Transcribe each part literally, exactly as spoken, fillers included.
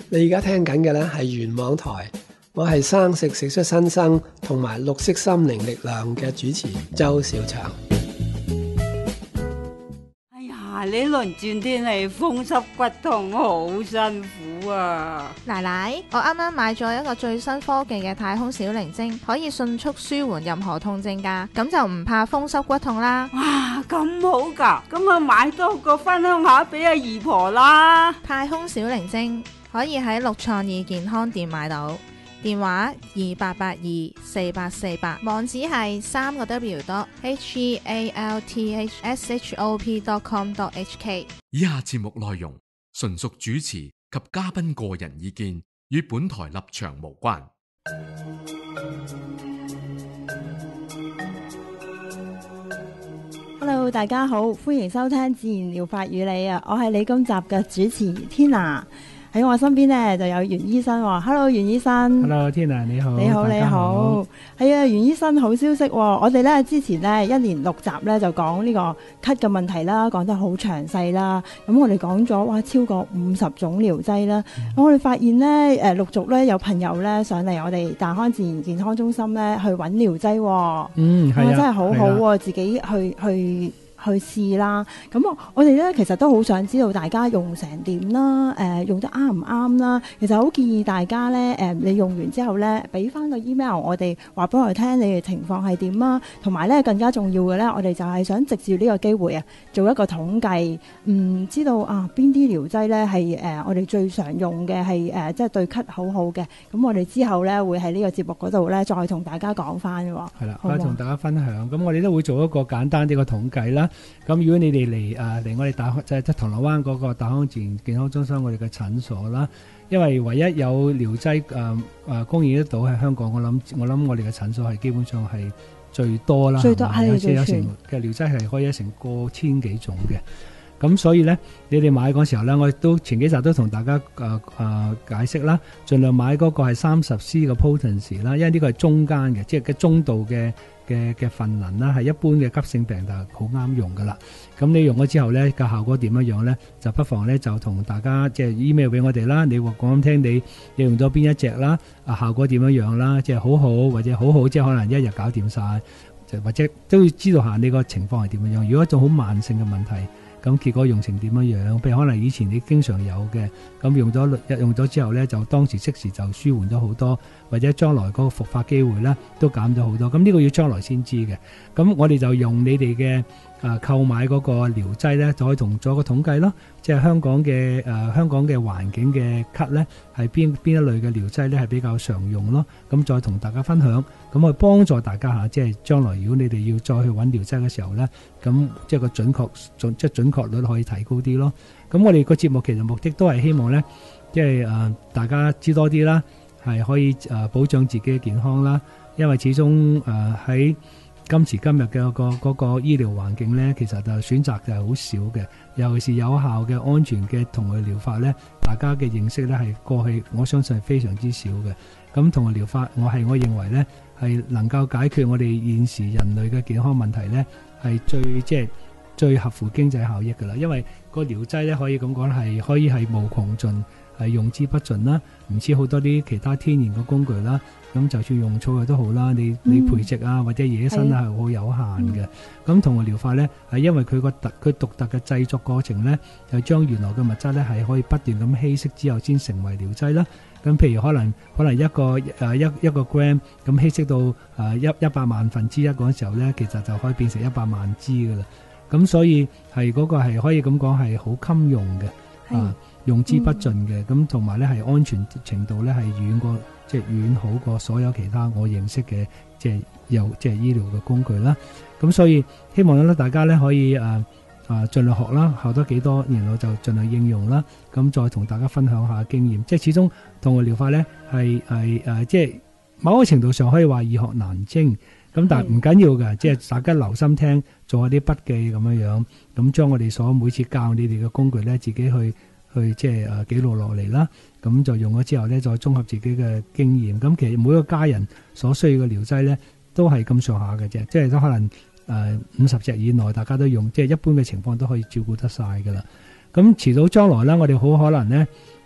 你而家聽緊嘅呢係原網台，我係生食食出新生同埋綠色心靈力量嘅主持周小祥。 哎呀，呢輪轉天氣風濕骨痛，好辛苦啊！ 奶奶，我啱啱買咗一個最新科技嘅太空小靈精，可以迅速舒緩任何痛症㗎，咁就唔怕風濕骨痛啦。 哇，咁好㗎，咁啊買多個分享下俾阿姨婆啦。 太空小靈精可以喺六創意健康店買到，電話二八八二四八四八，網址係三個 W dot H E A L T H S H O P dot com dot H K。 以下節目內容純屬主持及嘉賓個人意見，與本台立場無關。 Hello， 大家好，歡迎收聽自然療法與你啊，我係理工集嘅主持 Tina。喺我身邊呢就有袁醫生喎。 Hello， 袁醫生。 Hello Tina， 你好。 你好你好。係啊，袁醫生，好消息喎。我哋呢之前呢一連六集呢就講呢個咳嘅問題啦，講得好詳細啦。咁我哋講咗哇超過五十種療劑啦。咁、嗯、我哋發現呢誒陸續呢有朋友呢上嚟我哋大康自然健康中心呢去揾療劑喎。 嗯，係啊， 真係好好喎，自己去去去試啦。咁我我哋咧其實都好想知道大家用成點啦，誒、呃、用得啱唔啱啦。其實好建議大家咧，誒、呃、你用完之後咧，俾翻個 email 我哋，話俾我哋聽你嘅情況係點啦。同埋咧更加重要嘅咧，我哋就係想藉住呢個機會啊，做一個統計，唔知道啊邊啲療劑咧係誒我哋最常用嘅係誒即係對咳好好嘅。咁我哋之後咧會喺呢個節目嗰度咧再同大家講翻嘅喎。 係啦，再同大家分享。咁我哋都會做一個簡單啲嘅統計啦。咁如果你哋嚟誒嚟我哋大即係即係銅鑼灣嗰個大康自然健康中心我哋嘅診所啦，因為唯一有療劑誒誒供應得到喺香港，我諗我諗我哋嘅診所係基本上係最多啦， 最多係有有成嘅療劑係可以有成過千幾種嘅。咁所以咧，你哋買嗰時候咧，我都前幾集都同大家誒誒、呃呃、解釋啦，盡量買嗰個係三十 C 嘅 potency 啦，因為呢個係中間嘅，即係嘅中度嘅嘅嘅份能啦，係一般嘅急性病就好啱用噶啦。咁你用咗之後咧，個效果點樣樣咧？就不妨咧就同大家即係 email 俾我哋啦，你話講聽你你用咗邊一隻啦，啊效果點樣樣啦，即係好好或者好好，即係可能一日搞掂晒，就或者都要知道下你個情況係點樣樣。如果一種好慢性嘅問題，咁結果用成點樣樣？譬如可能以前你經常有嘅，咁用咗用咗之後咧，就當時即時就舒緩咗好多，或者將來嗰個復發機會咧都減咗好多。咁呢個要將來先知嘅。咁我哋就用你哋嘅誒購買嗰個療劑咧，就可以同做一個統計咯。即係香港嘅誒、呃、香港嘅環境嘅咳咧，係邊邊一類嘅療劑咧係比較常用咯。咁再同大家分享，咁去幫助大家嚇，即係將來如果你哋要再去揾療劑嘅時候咧，咁即係個準確準即係準確率可以提高啲咯。咁我哋個節目其實目的都係希望咧，即係誒大家知多啲啦，係可以誒保障自己嘅健康啦。因為始終誒喺今時今日嘅個嗰個醫療環境咧，其實就選擇就係好少嘅，尤其是有效嘅安全嘅同類療法咧，大家嘅認識咧係過去我相信係非常之少嘅。咁同類療法，我係我認為咧係能夠解決我哋現時人類嘅健康問題咧，係最即係最合乎經濟效益㗎啦。因為個療劑咧可以咁講係可以係無窮盡，係用之不盡啦，唔似好多啲其他天然嘅工具啦。咁就算用草藥都好啦，你你培植啊或者野生啊係好有限嘅。咁同類療法咧係因為佢個特佢獨特嘅製作過程咧，就將原來嘅物質咧係可以不斷咁稀釋之後先成為療劑啦。咁譬如可能可能一個誒一一個 gram 咁稀釋到誒一一百萬分之一嗰陣時候咧，其實就可以變成一百萬支噶啦。咁所以係嗰個係可以咁講係好襟用嘅，啊用之不盡嘅。咁同埋咧係安全程度咧係遠過即係遠好過所有其他我認識嘅即係有即係醫療嘅工具啦。咁所以希望咧大家咧可以誒啊盡量學啦，學得幾多然後就盡量應用啦。咁再同大家分享下經驗。即係始終同類療法咧係係誒即係某個程度上可以話易學難精。咁但係唔緊要嘅，即係大家留心聽，做下啲筆記咁樣樣，咁將我哋所每次教你哋嘅工具咧，自己去去即係誒記錄落嚟啦。咁就用咗之後咧，再綜合自己嘅經驗。咁其實每個家人所需要嘅療劑咧，都係咁上下嘅啫，即係都可能誒五十隻以內，大家都用，即係一般嘅情況都可以照顧得晒噶啦。咁遲早將來咧，我哋好可能咧，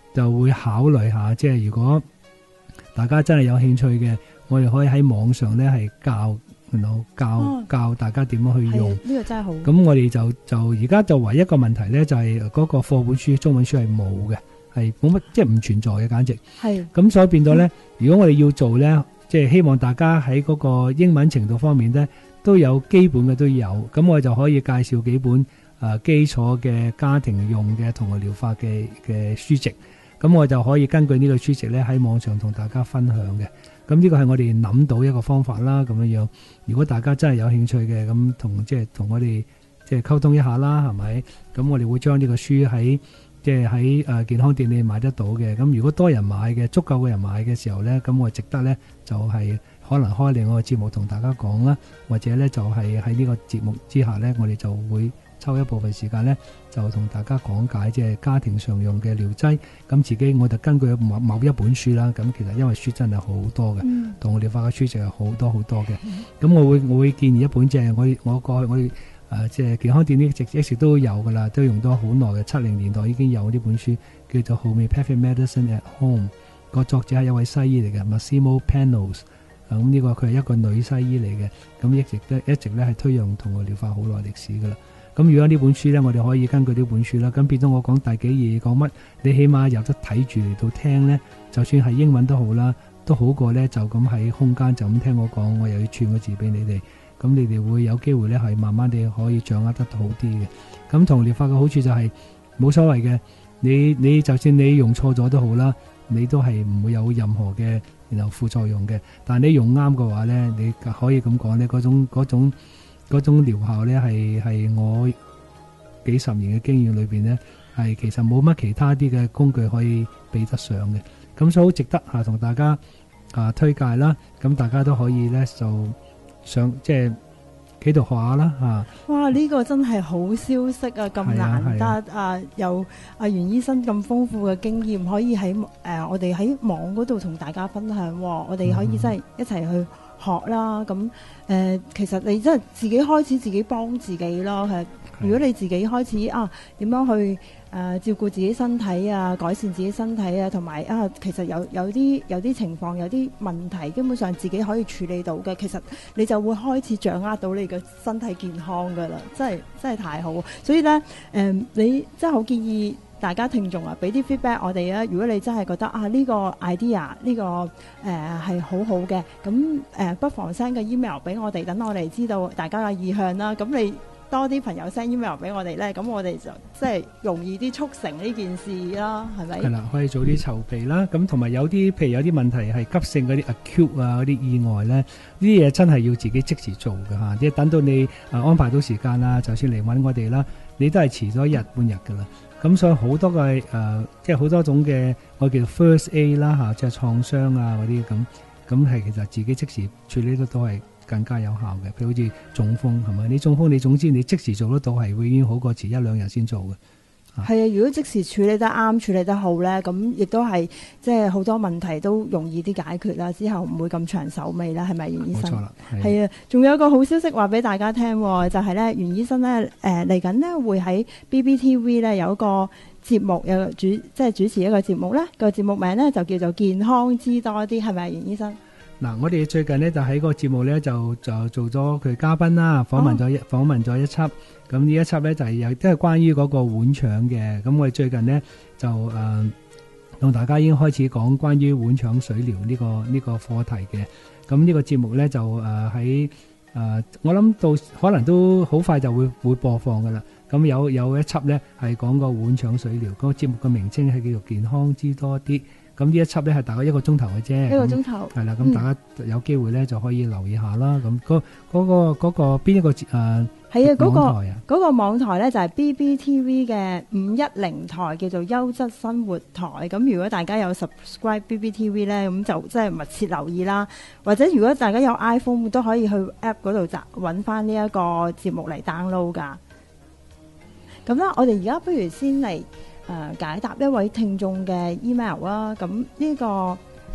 就會考慮下，即係如果大家真係有興趣嘅，我哋可以喺網上咧係教，然後教、哦、教大家點樣去用。 呢、這個真係好。咁我哋就就而家就唯一一個問題咧，就係、是、嗰個課本書中文書係冇嘅，係冇乜，即係唔存在嘅，簡直。係。咁所以變咗咧、嗯，如果我哋要做咧，即係希望大家喺嗰個英文程度方面咧都有基本嘅都有，咁我就可以介紹幾本誒、呃、基礎嘅家庭用嘅同學療法嘅嘅書籍。咁我就可以根據呢個書籍咧喺網上同大家分享嘅。咁呢個係我哋諗到一個方法啦，咁樣樣。如果大家真係有興趣嘅，咁同即係同我哋即係溝通一下啦，係咪？咁我哋會將呢個書喺即係喺誒健康店裏買得到嘅。咁如果多人買嘅，足夠嘅人買嘅時候咧，咁我值得咧就係可能開另外個節目同大家講啦，或者咧就係喺呢個節目之下咧，我哋就會抽一部分時間咧，就同大家講解即係家庭常用嘅療劑。咁自己我就根據某某一本書啦。咁其實因為書真係好多嘅，同我療法嘅書籍係好多好多嘅。咁我會我會建議一本即係我我過去我哋誒即係健康店呢直一直都有噶啦，都用咗好耐嘅。七零年代已經有呢本書，叫做 Homeopathic Medicine at Home。個作者係一位西醫嚟嘅 Massimo Panos。咁呢個佢係一個女西醫嚟嘅，咁一直咧一直咧係推廣同我療法好耐歷史噶啦。咁如果呢本書咧，我哋可以根據呢本書啦，咁變咗我講第幾頁講乜，你起碼有得睇住嚟到聽咧，就算係英文都好啦，都好過咧就咁喺空間就咁聽我講，我又要串個字俾你哋，咁你哋會有機會咧係慢慢地可以掌握得好啲嘅。咁同療法嘅好處就係、是、冇所謂嘅，你你就算你用錯咗都好啦，你都係唔會有任何嘅然後副作用嘅。但係你用啱嘅話咧，你可以咁講咧，嗰種嗰種嗰種療效咧係係我幾十年嘅經驗裏邊咧，係其實冇乜其他啲嘅工具可以比得上嘅。咁所以好值得嚇同大家啊推介啦。咁大家都可以咧就上即係企度學下啦嚇。 哇！呢個真係好消息啊，咁難得啊，啊，有阿袁醫生咁豐富嘅經驗，可以喺誒、呃、我哋喺網嗰度同大家分享。我哋可以真係一齊去學啦。咁誒、呃，其實你真係自己開始自己幫自己咯。係，如果你自己開始啊，點樣去誒、呃、照顧自己身體啊，改善自己身體啊，同埋啊，其實有有啲有啲情況有啲問題，基本上自己可以處理到嘅，其實你就會開始掌握到你嘅身體健康噶啦，真係真係太好。所以咧，誒、呃，你真係好建議大家聽眾啊，俾啲 feedback 我哋啊。如果你真係覺得啊呢、這個 idea 呢、這個誒係、呃、好好嘅，咁誒、呃、不妨 send 個 email 俾我哋，等我哋知道大家嘅意向啦。咁你多啲朋友 send email 俾我哋咧，咁我哋就即係容易啲促成呢件事啦，係咪？係啦， 可以做啲籌備啦。咁同埋有啲，譬如有啲問題係急性嗰啲 acute 啊，嗰啲意外咧，呢啲嘢真係要自己即時做㗎吓。即係等到你啊安排到時間啦，就算嚟搵我哋啦，你都係遲咗一日半日㗎啦。咁所以好多嘅誒、呃，即係好多種嘅我叫 first aid 啦吓，即係創傷啊嗰啲咁，咁係其實自己即時處理得都係更加有效嘅。譬如好似中風係咪？你中風你總之你即時做得到係會已經好過遲一兩日先做嘅。 係啊，如果即時處理得啱，處理得好咧，咁亦都係即係好多問題都容易啲解決啦。之後唔會咁長手尾啦，係咪袁醫生？冇錯啦，係啊。仲有一個好消息話俾大家聽，就係咧袁醫生咧誒嚟緊咧會喺 B B T V 咧有一個節目，有主即係主持一個節目咧。個節目名咧就叫做健康知多啲，係咪袁醫生？ 嗱，我哋最近咧就喺個節目咧就就做咗佢嘉賓啦，訪問咗一訪問咗一輯。咁呢一輯咧就係有都係關於嗰個碗腸嘅。咁我哋最近咧就誒同、呃、大家已經開始講關於碗腸水療呢、呢個呢、呢個課題嘅。咁呢個節目咧就誒喺誒我諗到可能都好快就會會播放噶啦。咁有有一輯咧係講個碗腸水療，嗰、嗰個節目嘅名稱係叫做健康知多啲。咁呢一輯咧係大概一個鐘頭嘅啫， 一個鐘頭係啦。咁大家有機會咧就可以留意下啦。咁嗰嗰個嗰個邊一個節誒？係啊，嗰個嗰個網台咧就係 B B T V 嘅五一零台，叫做優質生活台。咁如果大家有 subscribe B B T V 咧，咁就即係密切留意啦。或者如果大家有 iPhone 都可以去 App 嗰度找揾翻呢一個節目嚟 download 噶。咁啦，我哋而家不如先嚟。誒、呃、解答一位聽眾嘅 email 啦，咁呢個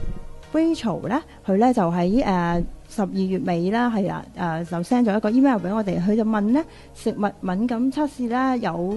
Rachel 咧，佢咧就喺誒十二月尾啦，係啊誒就 send 咗一個 email 俾我哋，佢就問咧食物敏感測試咧有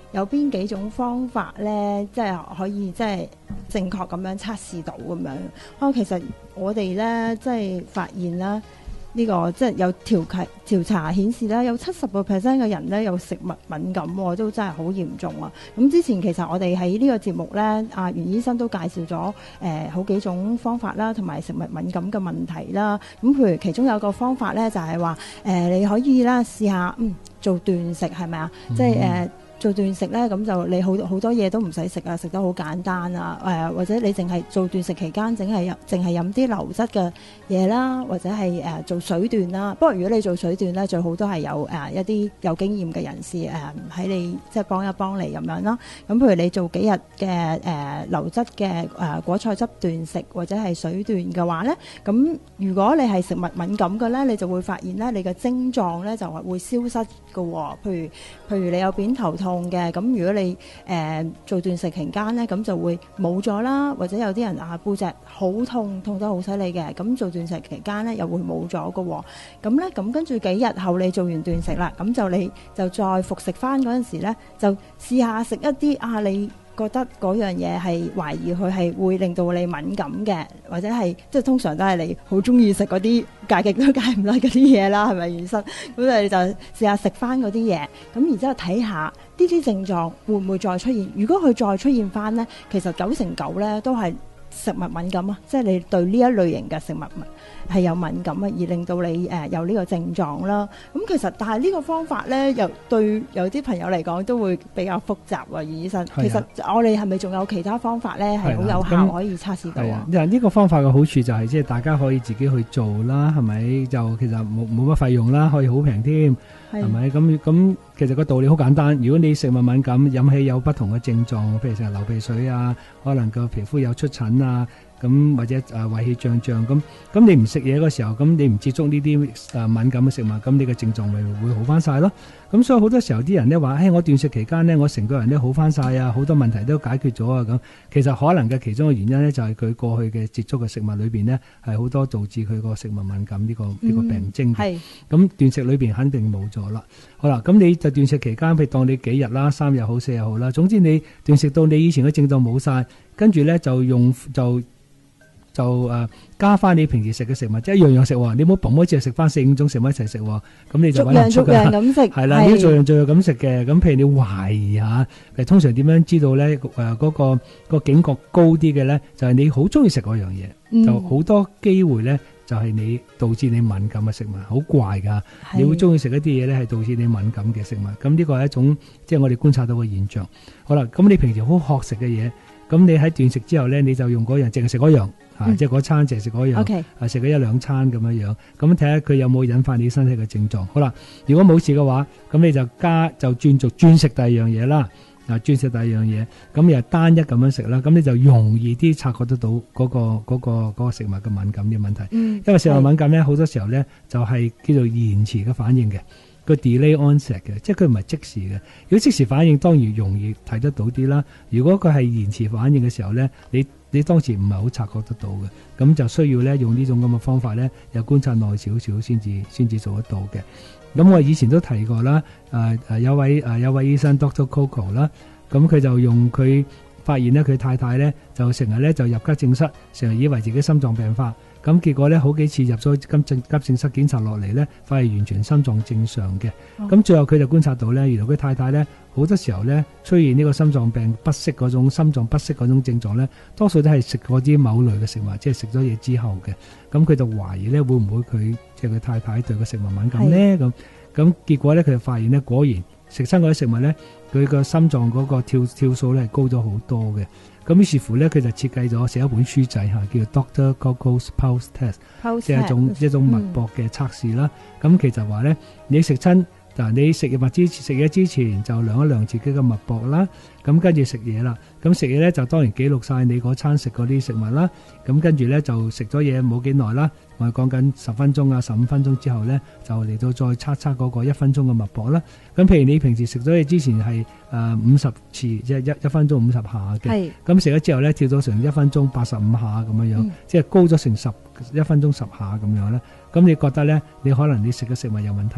有邊幾種方法咧，即係可以即係正確咁樣測試到咁樣。啊，其實我哋咧即係發現啦。呢、這個即係有調查調查顯示咧，有七十個 percent 嘅人咧有食物敏感喎，都真係好嚴重啊！咁之前其實我哋喺呢個節目咧，阿袁醫生都介紹咗誒、呃、好幾種方法啦，同埋食物敏感嘅問題啦。咁譬如其中有個方法咧，就係話誒你可以啦試下嗯做斷食係咪啊？即係誒。呃做斷食咧，咁就你好好多嘢都唔使食啊，食得好簡單啊，誒、呃、或者你淨係做斷食期間，淨係淨係飲啲流質嘅嘢啦，或者係誒、呃、做水斷啦。不過如果你做水斷咧，最好都係有誒、呃、一啲有經驗嘅人士誒喺、呃、你即係幫一幫你咁樣啦。咁譬如你做幾日嘅誒流質嘅誒果菜汁斷食或者係水斷嘅話咧，咁如果你係食物敏感嘅咧，你就會發現咧你嘅症狀咧就係會消失嘅喎、哦。譬如譬如你有扁頭痛嘅，咁如果你誒、呃、做斷食期間咧，咁就會冇咗啦，或者有啲人啊背脊好痛，痛得好犀利嘅，咁做斷食期間咧又會冇咗嘅喎。咁咧，咁跟住幾日後你做完斷食啦，咁就你就再服食翻嗰陣時咧，就試下食一啲啊你覺得嗰樣嘢係懷疑佢係會令到你敏感嘅，或者係即係通常都係你好中意食嗰啲戒極都戒唔甩嗰啲嘢啦，係咪醫生？咁你就試下食翻嗰啲嘢，咁然之後睇下呢啲症狀會唔會再出現。如果佢再出現翻呢，其實九成九咧都係食物敏感啊，即係你對呢一類型嘅食物係有敏感啊，而令到你誒、呃、有呢個症狀啦。咁其實但係呢個方法咧，又對有啲朋友嚟講都會比較複雜啊。袁醫生，其實我哋係咪仲有其他方法咧，係好有效可以測試到啊？ 因為呢個方法嘅好處就係即係大家可以自己去做啦，係咪？就其實冇冇乜費用啦，可以好平添，係咪？咁咁其實個道理好簡單。如果你食物敏感，飲起有不同嘅症狀，譬如成日流鼻水啊，可能個皮膚有出疹啊。咁或者誒胃氣脹脹咁，咁你唔食嘢嗰時候，咁你唔接觸呢啲誒敏感嘅食物，咁你嘅症狀咪會好翻晒咯。咁所以好多時候啲人咧話，誒我斷食期間咧，我成個人都好翻晒啊，好多問題都解決咗啊咁。其實可能嘅其中嘅原因咧，就係佢過去嘅接觸嘅食物裏邊咧，係好多導致佢個食物敏感呢個呢個病徵嘅。係。咁斷食裏邊肯定冇咗啦。好啦，咁你就斷食期間，譬如當你幾日啦，三日好，四日好啦，總之你斷食到你以前嘅症狀冇晒，跟住咧就用就。就誒、呃、加翻你平時食嘅食物，即係一樣樣食喎。你唔好嘣一隻食翻四五種食物一齊食喎，咁你就揾唔出㗎啦。逐樣逐樣咁食，係啦，你要逐樣逐樣咁食嘅。咁譬如你懷疑下，誒通常點樣知道咧？誒、呃、嗰、嗰個、嗰個警覺高啲嘅咧，就係、係、你好中意食嗰樣嘢，嗯、就好多機會咧，就係、係、你導致你敏感嘅食物，好怪㗎。你會中意食一啲嘢咧，係導致你敏感嘅食物。咁呢個係一種即係我哋觀察到嘅現象。好啦，咁你平時好渴食嘅嘢，咁你喺斷食之後咧，你就用嗰樣，淨係食嗰樣。啊！嗯、即係嗰餐淨係食嗰樣，okay. 啊食咗一兩餐咁樣樣，咁睇下佢有冇引發你身體嘅症狀。好啦，如果冇事嘅話，咁你就加就轉做專食第二樣嘢啦。啊，專食第二樣嘢，咁又單一咁樣食啦，咁你就容易啲察覺得到嗰、嗰個嗰、嗰個嗰個食物嘅敏感嘅問題。嗯，因為食物敏感咧，好多時候咧就係叫做延遲嘅反應嘅，個 delay onset 嘅，即係佢唔係即時嘅。如果即時反應，當然容易睇得到啲啦。如果佢係延遲反應嘅時候咧，你你當時唔係好察覺得到嘅，咁就需要咧用呢種咁嘅方法咧，又觀察耐少少先至先至做得到嘅。咁我以前都提過啦，誒、呃、誒有位誒、呃、有位醫生 Doctor Coco 啦，咁佢就用佢發現咧，佢太太咧就成日咧就入急症室，成日以為自己心臟病發。咁結果咧好幾次入咗急症急症室檢查落嚟咧，發現完全心臟正常嘅。咁、哦、最後佢就觀察到咧，原來佢太太咧好多時候咧出現呢個心臟病不適嗰種心臟不適嗰種症狀咧，多數都係食嗰啲某類嘅食物，即係食咗嘢之後嘅。咁佢就懷疑咧會唔會佢即係佢太太對個食物敏感咧？咁咁結果咧佢就發現咧，果然食親嗰啲食物咧，佢個心臟嗰個跳跳數咧係高咗好多嘅。咁於是乎咧，佢就設計咗寫一本書仔嚇，叫做 Doctor Coco's Pulse Test， 即係一種一種脈搏嘅測試啦。咁、嗯、其實話咧，你食親嗱，你食物之食嘢之前就量一量自己嘅脈搏啦。咁跟住食嘢啦，咁食嘢咧就當然記錄晒你嗰餐食嗰啲食物啦。咁跟住咧就食咗嘢冇幾耐啦，我係講緊十分鐘啊、十五分鐘之後咧，就嚟到再測測嗰個一分鐘嘅脈搏啦。咁譬如你平時食咗嘢之前係誒五十次，即係一一分鐘五十下嘅，咁食咗之後咧跳到成一分鐘八十五下咁樣樣，嗯、即係高咗成十一分鐘十下咁樣咧。咁你覺得咧，你可能你食嘅食物有問題啦。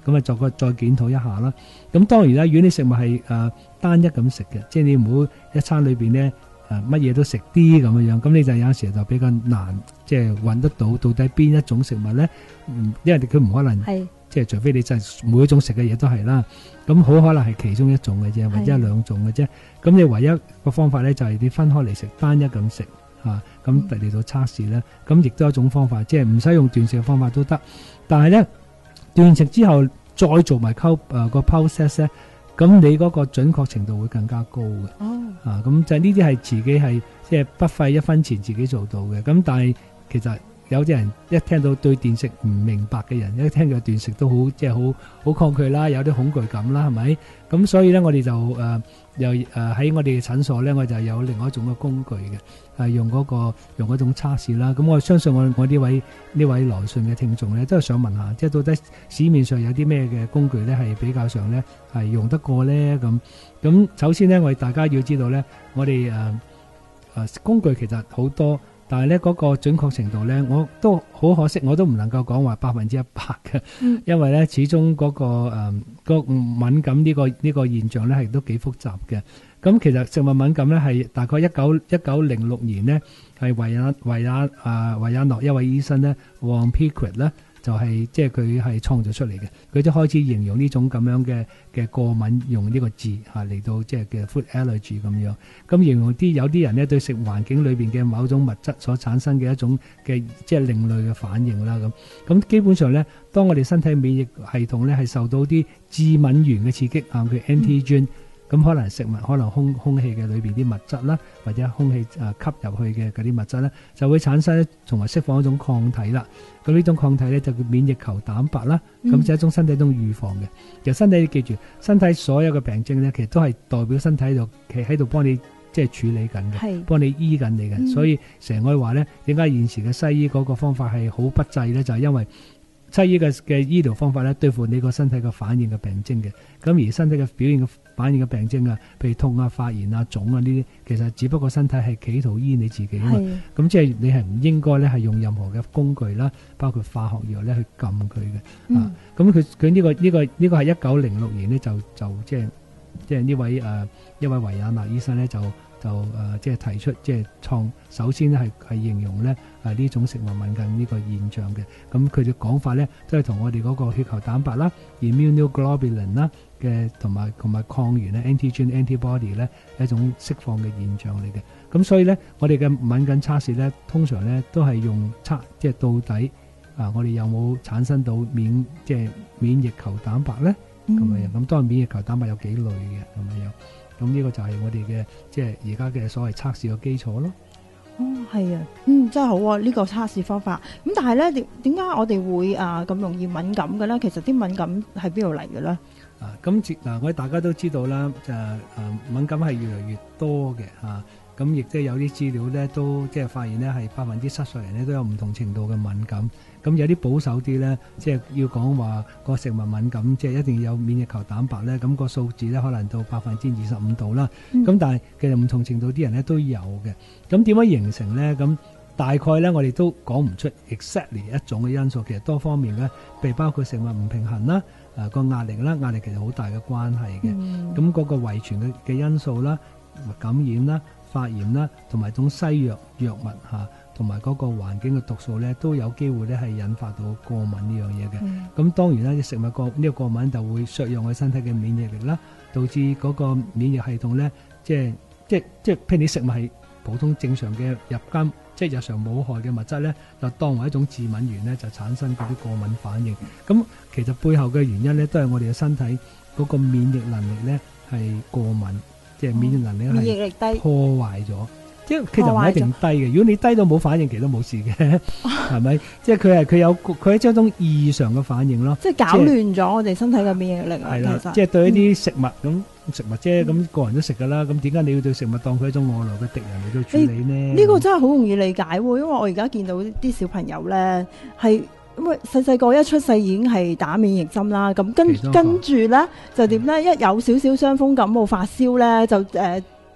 咁啊作個再檢討一下啦。咁當然啦，如果你食物係誒、呃、單一咁食嘅，即係你唔好一餐裏邊咧誒乜嘢都食啲咁樣樣，咁你就有陣時就比較難即係揾得到到底邊一種食物咧，嗯，因為佢唔可能係即係除非你真係每一種食嘅嘢都係啦，咁好可能係其中一種嘅啫，或者係兩種嘅啫。咁你唯一個方法咧就係你分開嚟食，單一咁食嚇，咁嚟到測試咧，咁亦都係一種方法，即係唔使用斷食嘅方法都得。但係咧斷食之後再做埋溝誒個 pulse test 咧，咁你嗰個準確程度會更加高嘅。 哦， 啊，咁就呢啲係自己係即係不費一分錢自己做到嘅。咁但係其實有啲人一聽到對斷食唔明白嘅人，一聽到斷食都好即係好好抗拒啦，有啲恐懼感啦，係咪？咁所以咧，我哋就誒、呃、又誒喺我哋嘅診所咧，我就有另外一種嘅工具嘅，係用嗰、個用嗰種測試啦。咁我相信我我呢位呢位來信嘅聽眾咧，都係想問下，即係到底市面上有啲咩嘅工具咧，係比較上咧係用得過咧？咁咁首先咧，我哋大家要知道咧，我哋誒誒工具其實好多。但係咧嗰個準確程度咧，我都好可惜，我都唔能夠講話百分之一百嘅，嗯、因為咧始終嗰、嗰個誒、呃嗰個敏感呢、呢個呢、呢個現象咧係都幾複雜嘅。咁其實食物敏感咧係大概一九一九零六年呢，係維也維也啊維也納一位醫生咧 Von Piquet 咧就係即係佢係創造出嚟嘅，佢都開始形容呢種咁樣嘅嘅過敏，用呢個字嚇嚟到即係嘅 food allergy 咁樣。咁形容啲有啲人咧對食環境裏邊嘅某種物質所產生嘅一種嘅即係另類嘅反應啦咁。咁基本上咧，當我哋身體免疫系統咧係受到啲致敏原嘅刺激啊，佢 antigen。嗯咁可能食物，可能空空氣嘅裏邊啲物質啦，或者空氣誒吸入去嘅嗰啲物質咧，就會產生同埋釋放一種抗體啦。咁呢種抗體咧就叫免疫球蛋白啦。咁、嗯、就係一種身體一種預防嘅。其實身體記住，身體所有嘅病症咧，其實都係代表身體喺度，其實喺度幫你即係處理緊嘅，幫你醫緊你嘅。嗯、所以成日話咧，點解現時嘅西醫嗰個方法係好不濟咧？就係、是、因為西醫嘅嘅醫療方法咧，對付你個身體嘅反應嘅病徵嘅。咁而身體嘅表現嘅反應嘅病徵啊，譬如痛啊、發炎啊、腫啊呢啲，其實只不過身體係企圖醫你自己啊嘛。咁即係你係唔應該咧係用任何嘅工具啦，包括化學藥咧去撳佢嘅。嗯、啊，咁佢佢呢個呢、呢個呢、呢個係一九零六年咧就就即係即係呢位誒、呃、一位維也納醫生咧就。就誒、呃、即係提出即係創首先咧係係形容咧誒呢種食物敏感呢個現象嘅。咁佢哋講法咧都係同我哋嗰個血球蛋白啦 immunoglobulin 啦嘅同埋同埋抗原咧 antigen antibody 咧一種釋放嘅現象嚟嘅。咁所以咧我哋嘅敏感測試咧通常咧都係用測即係到底啊我哋有冇產生到免即係免疫球蛋白咧咁樣。咁當然免疫球蛋白有幾類嘅咁樣。咁呢個就係我哋嘅即係而家嘅所謂測試嘅基礎咯。 哦，係啊，嗯，真係好啊！呢、呢個測試方法。咁但係咧，點點解我哋會啊咁容易敏感嘅咧？其實啲敏感係邊度嚟嘅咧？ 啊，咁嗱，我哋大家都知道啦，就誒、啊、敏感係越嚟越多嘅嚇。咁亦即係有啲資料咧，都即係發現咧係百分之七十人咧都有唔同程度嘅敏感。咁有啲保守啲咧，即係要講話個食物敏感，即係一定要有免疫球蛋白咧。咁個數字咧可能到百分之二十五度啦。咁、嗯、但係其實唔同程度啲人咧都有嘅。咁點樣形成咧？咁大概咧我哋都講唔出 exactly 一種嘅因素，其實多方面嘅，譬如包括食物唔平衡啦，誒個壓力啦，壓力其實好大嘅關係嘅。咁嗰、嗯、個遺傳嘅嘅因素啦，感染啦。發炎啦，同埋種西藥藥物嚇，同埋嗰個環境嘅毒素咧，都有機會咧係引發到過敏呢樣嘢嘅。咁、嗯、當然啦，食物過呢個過敏就會削弱我身體嘅免疫力啦，導致嗰個免疫系統咧，即係即係即係譬如你食物係普通正常嘅入監，即係日常冇害嘅物質咧，就當為一種致敏源咧，就產生嗰啲過敏反應。咁其實背後嘅原因咧，都係我哋嘅身體嗰個免疫能力咧係過敏。即係免疫能力係破壞咗，即係其實唔係一定低嘅。如果你低到冇反應，其實都冇事嘅，係咪？即係佢係佢有佢係一種異常嘅反應咯。即係搞亂咗我哋身體嘅免疫力啊！係啦，即係對一啲食物咁食物啫，咁個人都食㗎啦。咁點解你要對食物當佢一種外來嘅敵人嚟到處理呢？呢個真係好容易理解喎，因為我而家見到啲小朋友咧係。咁啊，細細個一出世已經係打免疫針啦，咁跟跟住咧就點咧？一有少少傷風感冒發燒咧，就誒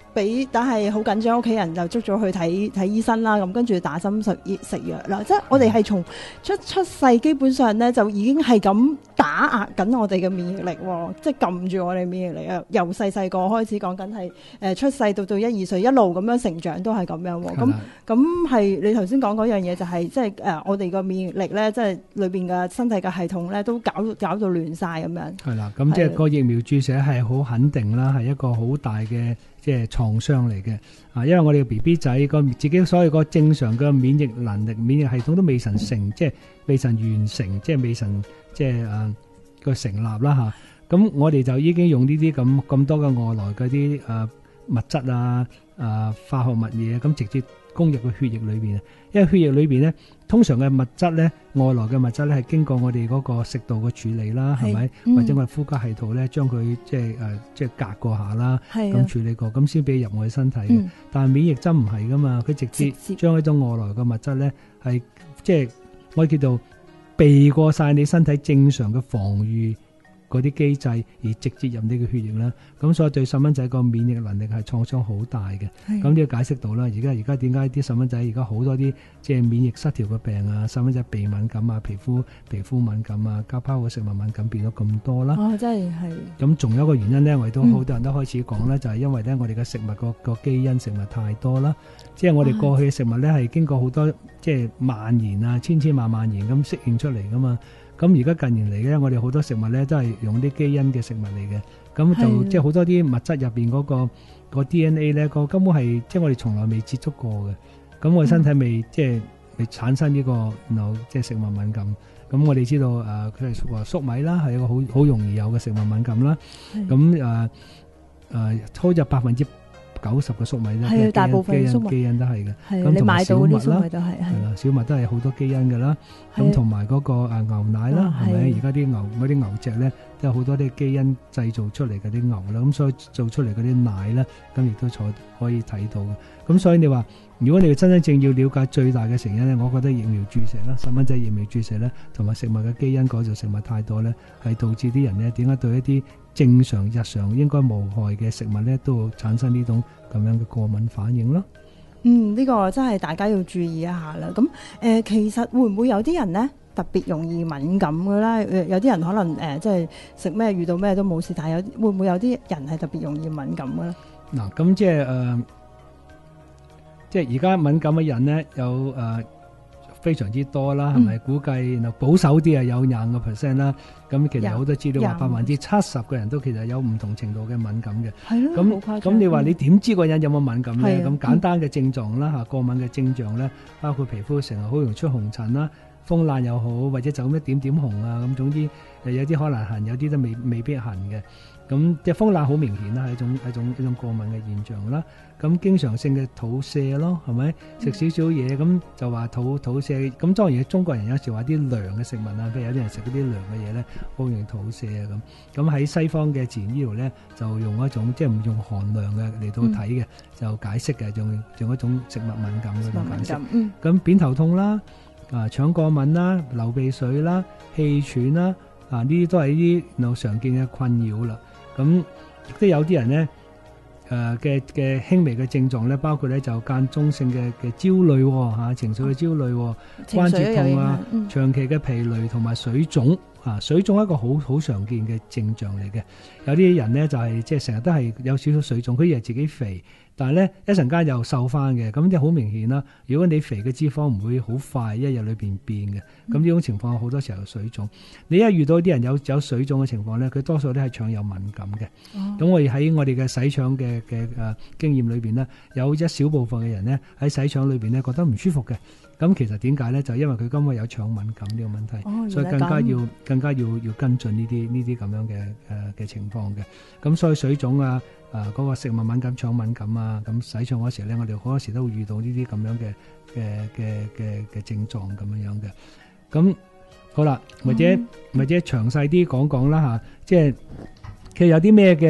俾，但係好緊張，屋企人就捉咗去睇睇醫生啦。咁跟住打針食食藥啦。即係我哋係從出出世基本上咧就已經係咁打壓緊我哋嘅免疫力喎，即係撳住我哋免疫力啊！由細細個開始講緊係誒出世到到一二歲一路咁樣成長都係咁樣喎。咁咁係你頭先講嗰樣嘢就係即係誒我哋個免疫力咧，即係裏邊嘅身體嘅系統咧都搞搞到亂晒咁樣。 係啦，咁即係個疫苗注射係好肯定啦，係一個好大嘅即係創傷嚟嘅啊！因為我哋嘅 B B 仔個自己所有個正常嘅免疫能力、免疫系統都未曾成，嗯、即係未曾完成，即係未曾即係誒個成立啦嚇。咁、啊、我哋就已經用呢啲咁咁多嘅外來嗰啲誒物質啊、誒、啊、化學物嘢，咁直接攻入個血液裏邊啊。因為血液裏邊咧，通常嘅物質咧，外來嘅物質咧係經過我哋嗰個食道嘅處理啦，係咪？嗯、或者我哋呼吸系統咧將佢即係誒即係隔過下啦，咁處理過，咁先俾入我哋身體嘅。嗯、但係免疫針唔係噶嘛，佢直接將一種外來嘅物質咧係即係我哋叫做避過晒你身體正常嘅防禦嗰啲機制，而直接入你嘅血液啦，咁所以對細蚊仔個免疫能力係創傷好大嘅。咁呢個解釋到啦。而家而家點解啲細蚊仔而家好多啲即係免疫失調嘅病啊，細蚊仔鼻敏感啊、皮膚皮膚敏感啊、交叉嘅食物敏感變咗咁多啦。 哦，真係係。咁仲有一個原因咧，我哋都好多人都開始講咧，就係因為咧我哋嘅食物個個基因食物太多啦，即係我哋過去嘅食物咧係經過好多即係蔓延啊、千千萬萬年咁適應出嚟噶嘛。咁而家近年嚟咧，我哋好多食物咧都係用啲基因嘅食物嚟嘅，咁就即係好多啲物質入邊嗰個個 D N A 咧，個根本係即係我哋從來未接觸過嘅。咁我哋身體未即係未產生呢個，然後即係食物敏感。咁我哋知道誒，佢係話粟米啦，係一個好好容易有嘅食物敏感啦。咁誒誒，好似百分之九十嘅粟米咧， 係大部分基因基因都係嘅。咁同埋小麥啦，係啦，小麥都係好多基因嘅啦。咁同埋嗰個誒牛奶啦，係咪？而家啲牛嗰啲牛隻咧，都有好多啲基因製造出嚟嗰啲牛啦。咁所以做出嚟嗰啲奶咧，咁亦都坐可以睇到嘅。咁所以你話，如果你真真正要了解最大嘅成因咧，我覺得疫苗注射啦，細蚊仔疫苗注射咧，同埋食物嘅基因改造食物太多咧，係導致啲人咧點解對一啲正常日常應該無害嘅食物咧，都會產生呢種咁樣嘅過敏反應咯。 嗯，呢、這個真係大家要注意一下啦。咁誒、呃，其實會唔會有啲人咧特別容易敏感嘅咧？有啲人可能誒、呃，即係食咩遇到咩都冇事，但係有會唔會有啲人係特別容易敏感嘅咧？嗱， 咁即係誒，即係而家敏感嘅人咧有誒。呃非常之多啦，係咪？嗯、估計然後保守啲啊，有廿個 percent 啦。咁其實好多資料話百分之七十個人都其實有唔同程度嘅敏感嘅。係咯，咁咁你話你點知個人有冇敏感咧？咁簡單嘅症狀啦嚇，過敏嘅症狀咧，包括皮膚成日好容易出紅疹啦、風癩又好，或者就咁一點點紅啊。咁總之誒有啲可能痕，有啲都未未必痕嘅。咁即係風癩好明顯啦，係一種一種一種過敏嘅現象啦。咁經常性嘅肚瀉咯，係咪？食少少嘢咁就話肚肚瀉。咁當然中國人有時話啲涼嘅食物啊，譬如有啲人食嗰啲涼嘅嘢咧，好容易肚瀉啊咁。咁喺西方嘅自然醫療咧，就用一種即係唔用寒涼嘅嚟到睇嘅，嗯、就解釋嘅，用用一種食物敏感嗰種解釋。咁、嗯、扁頭痛啦，啊腸過敏啦，流鼻水啦，氣喘啦，啊呢啲都係呢啲常見嘅困擾啦。咁亦都有啲人咧。誒嘅嘅輕微嘅症狀咧，包括咧就間中性嘅嘅焦慮嚇、啊，情緒嘅焦慮，哦、關節痛啊，嗯、長期嘅疲累同埋水腫啊，水腫係一個好好常見嘅症狀嚟嘅。有啲人咧就係即係成日都係有少少水腫，佢以為自己肥，但係咧一陣間又瘦翻嘅，咁就好明顯啦。如果你肥嘅脂肪唔會好快一日裏邊變嘅，咁呢、嗯、種情況好多時候有水腫。你一遇到啲人有有水腫嘅情況咧，佢多數都係腸有敏感嘅。咁、哦、我哋喺我哋嘅洗腸嘅嘅誒經驗裏邊咧，有一小部分嘅人咧喺洗腸裏邊咧覺得唔舒服嘅。咁其實點解咧？就因為佢今日有腸敏感呢個問題，哦、所以更加要更加要要跟進呢啲呢啲咁樣嘅誒嘅情況嘅。咁所以水腫啊，誒、呃、嗰、那個食物敏感、腸敏感啊，咁洗腸嗰時咧，我哋好多時都會遇到呢啲咁樣嘅嘅嘅嘅嘅症狀咁樣樣嘅。咁好啦，或者、嗯、或者詳細啲講講啦嚇，即係其實有啲咩嘅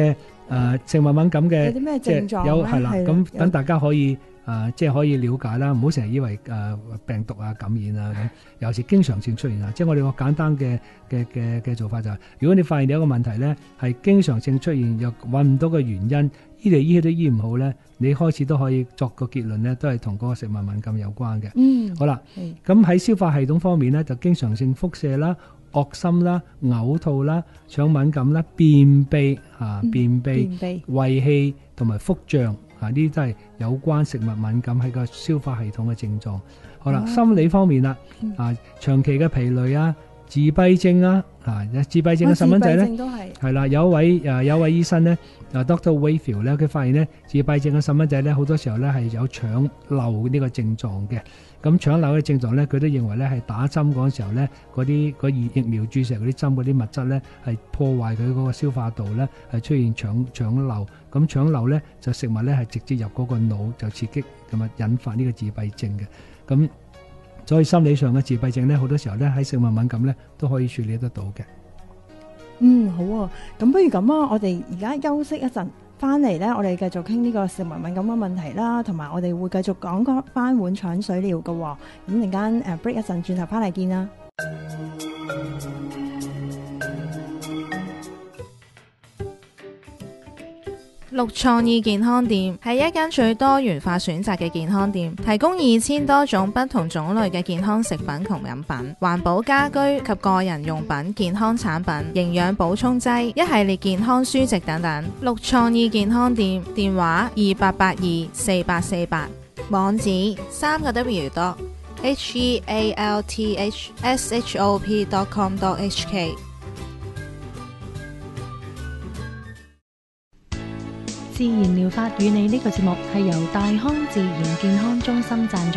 誒食物敏感嘅有啲咩即係症狀咧？ 有係啦， 係咁有等大家可以誒即係可以了解啦，唔好成日以為誒病毒啊感染啊咁，尤其是經常性出現啊，即係我哋個簡單嘅嘅嘅嘅做法就係，如果你發現有一個問題咧係經常性出現又揾唔到個原因，醫嚟醫去都醫唔好咧，你開始都可以作個結論咧，都係同嗰個食物敏感有關嘅。 嗯， 好啦， 係咁喺消化系統方面咧，就經常性腹瀉啦、惡心啦、嘔吐啦、腸敏感啦、便秘啊、 嗯便秘、 便秘胃氣同埋腹脹啊，呢啲都係有關食物敏感喺個消化系統嘅症狀。好啦， 哦心理方面啦嗯， 啊，長期嘅疲累啊、自閉症啊，啊，自閉症嘅細蚊仔咧。 自閉症都係係啦，有一位誒、呃、有一位醫生咧，啊 Doctor Wayfield 咧，佢發現咧自閉症嘅細蚊仔咧，好多時候咧係有腸漏呢個症狀嘅。咁腸漏嘅症狀咧，佢都認為咧係打針嗰陣時候咧，嗰啲嗰疫疫苗注射嗰啲針嗰啲物質咧，係破壞佢嗰個消化道咧，係出現腸腸漏。咁腸漏咧就食物咧係直接入嗰個腦就刺激咁啊，引發呢個自閉症嘅。咁所以心理上嘅自閉症咧，好多時候咧喺食物敏感咧都可以處理得到嘅。 嗯，好啊，咁不如咁啊，我哋而家休息一陣，翻嚟咧，我哋繼續傾呢個食物敏感嘅問題啦，同埋我哋會繼續講講翻碗腸水療嘅喎。咁陣間誒 break 一陣，轉頭翻嚟見啦。 綠創意健康店係一間最多元化選擇嘅健康店，提供二千多種不同種類嘅健康食品同飲品、環保家居及個人用品、健康產品、營養補充劑、一系列健康書籍等等。綠創意健康店電話二八八二四八四八，網址三個 W dot H E A L T H S H O P dot com dot H K。 自然療法與你呢個節目係由大康自然健康中心贊助。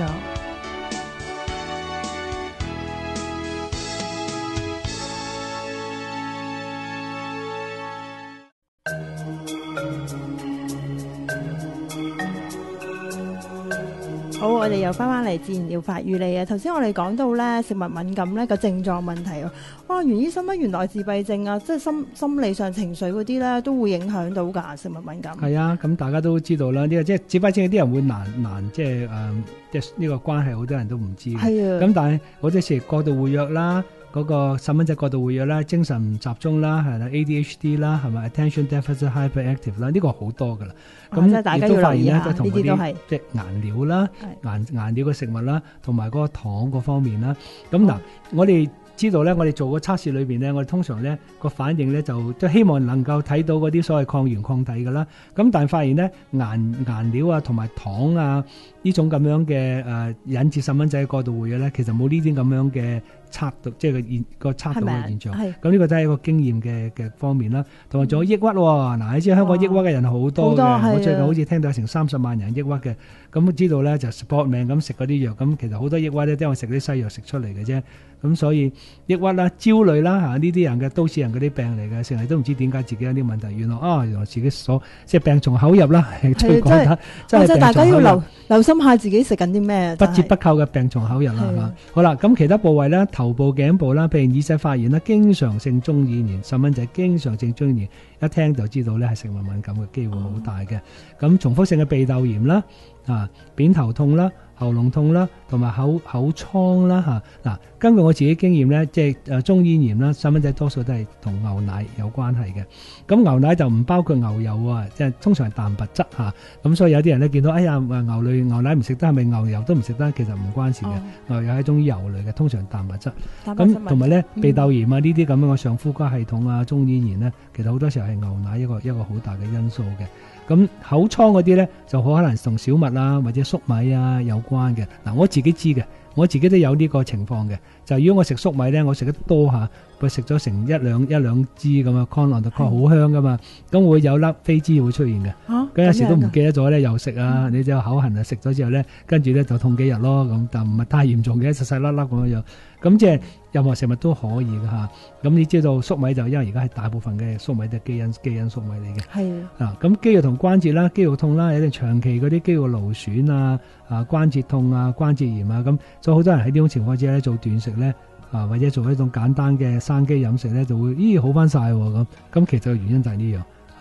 好，我哋又翻返嚟自然療法與你啊！頭先我哋講到咧食物敏感咧個症狀問題啊，哇！袁醫生乜原來自閉症啊，即係心心理上情緒嗰啲咧都會影響到㗎食物敏感。 係啊，咁大家都知道啦，呢、這個即係自閉症啲人會難難即係誒，即係呢個關係好多人都唔知嘅。 係啊， 咁但係好多時過度活躍啦，嗰、那個細蚊仔過度活躍啦，精神唔集中啦，係啦 A D H D 啦，係咪 Attention Deficit Hyperactive 啦，呢個好多㗎啦。咁即係大家要留意下，呢同啲都係即係顏料啦、顏顏料嘅食物啦，同埋嗰個糖嗰方面啦。咁嗱，我哋知道咧，我哋做個測試裏邊咧，我哋通常咧個反應咧就都希望能夠睇到嗰啲所謂抗原抗體㗎啦。咁但係發現咧顏顏料啊同埋糖啊呢種咁樣嘅誒引致細蚊仔過度活躍咧，其實冇呢啲咁樣嘅測到，即係個現個測到嘅現象。咁呢個都係一個經驗嘅嘅方面啦。同埋仲有抑鬱喎，嗱，你知香港抑鬱嘅人好多嘅，我最近好似聽到有成三十萬人抑鬱嘅。咁知道咧就 sport 命咁食嗰啲藥，咁其實好多抑鬱咧都係我食啲西藥食出嚟嘅啫。咁所以抑鬱啦、焦慮啦嚇呢啲人嘅都市人嗰啲病嚟嘅，成日都唔知點解自己有啲問題。原來啊，原來自己所即係病從口入啦，係最講得真係病從口入。 大家要留留心下自己食緊啲咩， 不折不扣嘅病從口入啦嚇。好啦，咁其他部位咧，頭部、頸部啦，譬如耳仔發炎啦，經常性中耳炎，細蚊仔經常性中耳炎，一聽就知道咧係食物敏感嘅機會好大嘅。咁重複性嘅鼻竇炎啦，啊扁頭痛啦。喉嚨痛啦，同埋口口瘡啦嚇。嗱，根據我自己經驗咧，即係誒中耳炎啦，細蚊仔多數都係同牛奶有關係嘅。咁牛奶就唔包括牛油喎，即係通常係蛋白質嚇。咁所以有啲人咧見到，哎呀牛類牛奶唔食得，係咪牛油都唔食得？其實唔關事嘅，哦、牛油係一種油類嘅，通常蛋白質。咁同埋咧鼻竇炎啊呢啲咁樣嘅上呼吸系統啊中耳炎咧，其實好多時候係牛奶一個一個好大嘅因素嘅。咁口瘡嗰啲咧就好可能同小麥啊或者粟米啊有關嘅。嗱，我自己知嘅，我自己都有呢個情況嘅。就如果我食粟米咧，我食得多下，佢食咗成一兩一兩支咁啊，corn on the cob好香噶嘛，咁會有粒飛滋會出現嘅。咁、啊、有時都唔記得咗咧，又食啊，嗯、你就口痕啊，食咗之後咧，跟住咧就痛幾日咯。咁但唔係太嚴重嘅，細細粒粒咁樣。咁即係任何食物都可以嘅嚇。咁你知道粟米就因為而家係大部分嘅粟米都係基因基因粟米嚟嘅。係啊。咁肌肉同關節啦，肌肉痛啦，有啲長期嗰啲肌肉勞損啊，啊關節痛啊，關節炎啊，咁所以好多人喺呢種情況之下咧做斷食咧，啊或者做一種簡單嘅生機飲食咧，就會咦好翻晒喎咁。咁其實個原因就係呢樣。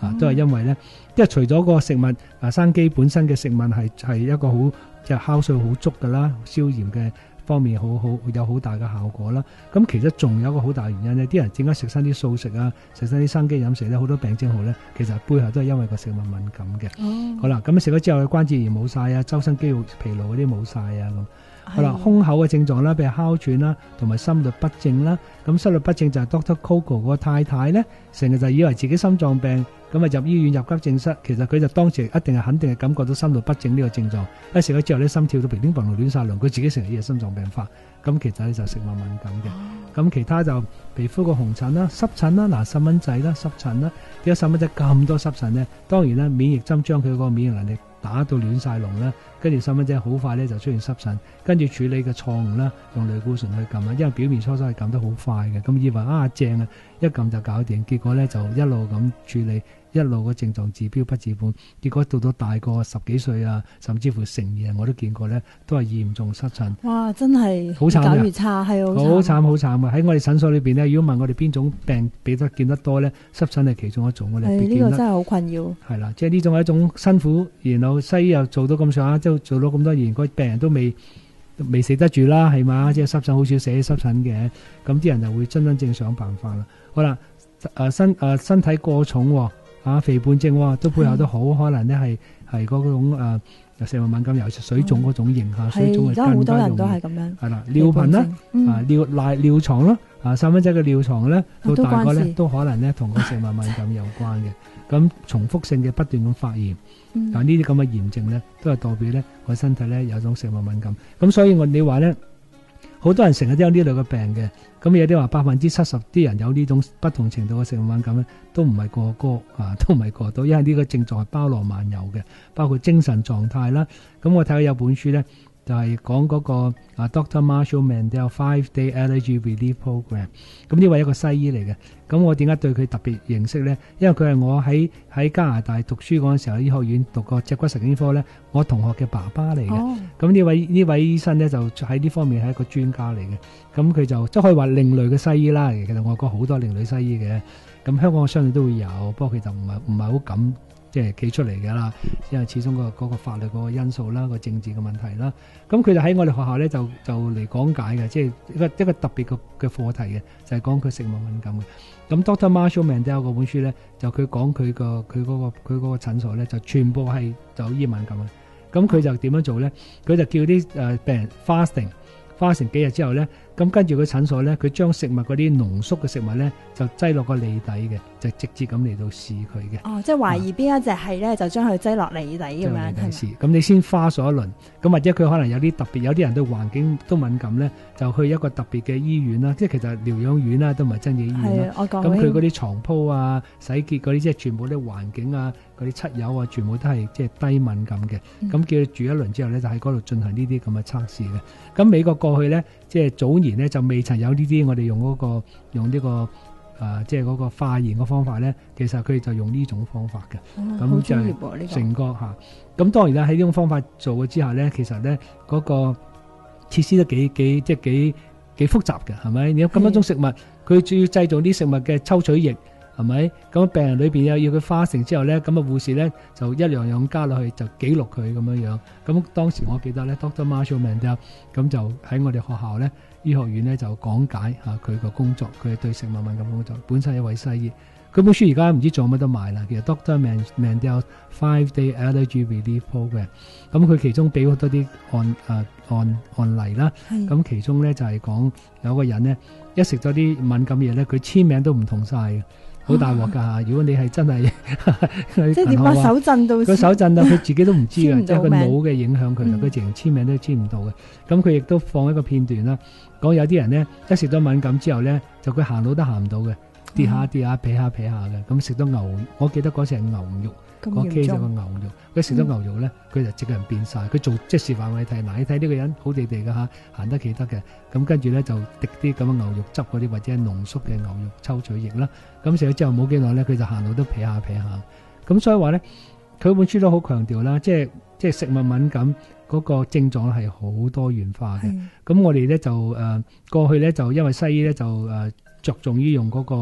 啊，都係因為咧，因為除咗個食物啊，生機本身嘅食物係係一個好即係酵素好足噶啦，消炎嘅方面好好有好大嘅效果啦。咁其實仲有一個好大原因咧，啲人點解食翻啲素食啊，食翻啲生機飲食咧，好多病症好咧，其實背後都係因為個食物敏感嘅。哦，好啦，咁食咗之後，關節炎冇晒啊，周身肌肉疲勞嗰啲冇晒啊咁。好啦，胸口嘅症狀啦，譬如哮喘啦，同埋心律不正啦。咁心律不正就係 Doctor Coco 個太太咧，成日就以為自己心臟病，咁啊入醫院入急症室，其實佢就當時一定係肯定係感覺到心律不正呢個症狀。一食咗之後咧，心跳到乒乒乓乓亂晒龍，佢自己成日以為心臟病發。咁其實咧就食物敏感嘅。咁其他就皮膚個紅疹啦、濕疹啦，嗱細蚊仔啦、濕疹啦，點解細蚊仔咁多濕疹咧？當然啦，免疫針將佢個免疫能力打到亂晒龍啦，跟住細蚊仔好快咧就出現濕疹，跟住處理嘅錯誤啦，用類固醇去撳啊，因為表面初初係撳得好快嘅，咁以為啊正啊，一撳就搞掂，結果咧就一路咁處理，一路個症狀治標不治本，結果到到大個十幾歲啊，甚至乎成年人我都見過咧，都係嚴重濕疹。 哇！真係好慘嘅， 越差係好好慘好慘啊！喺我哋診所裏邊咧，如果問我哋邊種病比得見得多咧，濕疹係其中一種，我哋係呢個真係好困擾。係啦，即係呢種係一種辛苦，然後西醫又做到咁上下，即係做到咁多年，個病人都未未死得住啦，係嘛？即係濕疹好少死濕疹嘅，咁啲人就會真真正想辦法啦。好啦，誒身誒身體過重啊，肥胖症都背後都好可能咧係係嗰種誒。食物敏感尤其水腫嗰種型下，水腫係更加容易。 好多人都係咁樣。係啦， 尿頻啦，嗯、啊尿賴尿床啦，啊細蚊仔嘅尿床咧，到大個咧都可能咧同個食物敏感有關嘅。咁重複性嘅不斷咁發炎，嗯、但呢啲咁嘅炎症咧，都係代表咧我身體咧有種食物敏感。咁所以我你話咧，好多人成日都有呢類嘅病嘅。咁有啲話百分之七十啲人有呢種不同程度嘅食物敏感咧，都唔係個個啊，都唔係過到，因為呢個症狀係包羅萬有嘅，包括精神狀態啦。咁我睇到有本書咧，就係講嗰個啊 Doctor Marshall Mandel Five Day Allergy Relief Program。咁呢位一個西醫嚟嘅，咁我點解對佢特別認識咧？因為佢係我喺喺加拿大讀書嗰陣時候，醫學院讀過脊骨神經科咧，我同學嘅爸爸嚟嘅。咁呢、哦、位呢位醫生咧就喺呢方面係一個專家嚟嘅。咁佢就即係可以話另類嘅西醫啦。其實外國好多另類西醫嘅，咁香港我相信都會有，不過佢就唔係唔係好敢即係企出嚟嘅啦，因為始終個嗰個法律嗰個因素啦，個政治嘅問題啦。咁佢就喺我哋學校咧就就嚟講解嘅，即係一個一個特別嘅嘅課題嘅，就係講佢食物敏感嘅。咁 Doctor Marshall Mandel 嗰本書咧，就佢講佢個佢嗰個佢嗰個診所咧，就全部係就醫敏感嘅。咁佢就點樣做咧？佢就叫啲誒病人 fasting。花成幾日之後咧，咁跟住佢診所咧，佢將食物嗰啲濃縮嘅食物咧，就擠落個脷底嘅，就直接咁嚟到試佢嘅。哦， 即係懷疑邊一隻係咧，就將佢擠落脷底咁樣。係試，咁你先花咗一輪，咁或者佢可能有啲特別，有啲人對環境都敏感咧，就去一個特別嘅醫院啦，即係其實療養院啦，都唔係真嘅醫院啦。咁佢嗰啲床鋪啊、洗潔嗰啲，即係全部啲環境啊、嗰啲漆油啊，全部都係即係低敏感嘅。咁、嗯、叫佢住一輪之後咧，就喺嗰度進行呢啲咁嘅測試嘅。咁美國過去咧，即係早年咧就未曾有呢啲，我哋用嗰、嗰個用呢、呢個誒、呃，即係嗰個化驗嘅方法咧，其實佢哋就用呢種方法嘅。咁、哦、就係成個嚇。咁當然啦，喺呢種方法做嘅之下咧，其實咧嗰、嗰個設施都幾幾即係幾幾複雜嘅，係咪？你有咁多種食物，佢仲要製造啲食物嘅抽取液。係咪？咁病人裏邊又要佢花成之後咧，咁啊護士咧就一樣樣加落去，就記錄佢咁樣樣。咁當時我記得咧 ，Doctor Marshall Mandel 咁就喺我哋學校咧醫學院咧就講解嚇佢個工作，佢對食物敏感工作。本身係一位西醫，佢本書而家唔知仲有乜得賣啦。其實 Doctor Mandel Five Day Allergy Relief Program， 咁佢其中俾好多啲案誒案案例啦。咁其中咧就係講有個人咧一食咗啲敏感嘢咧，佢簽名都唔同晒嘅。好大鑊噶！如果你係真係， 即係點解手震到？ 佢手震到，佢自己都唔知嘅，即係個腦嘅影響佢啦。佢直情簽名都簽唔到嘅。咁佢亦都放一個片段啦，講有啲人咧一食咗敏感之後咧，就佢行路都行唔到嘅，跌下跌下，劈下劈下嘅。咁食咗牛，我記得嗰時係牛肉。個 case 就個牛肉，佢食咗牛肉咧，佢、嗯、就即個人變晒。佢做即係示範俾你睇，嗱你睇呢個人好地地嘅嚇，行得企得嘅。咁跟住咧就滴啲咁嘅牛肉汁嗰啲或者係濃縮嘅牛肉抽取液啦。咁食咗之後冇幾耐咧，佢就行路都劈下劈下。咁所以話咧，佢本書都好強調啦，即係即係食物敏感嗰個症狀係好多元化嘅。咁我哋咧就誒、呃、過去咧就因為西醫咧就誒着重於用嗰個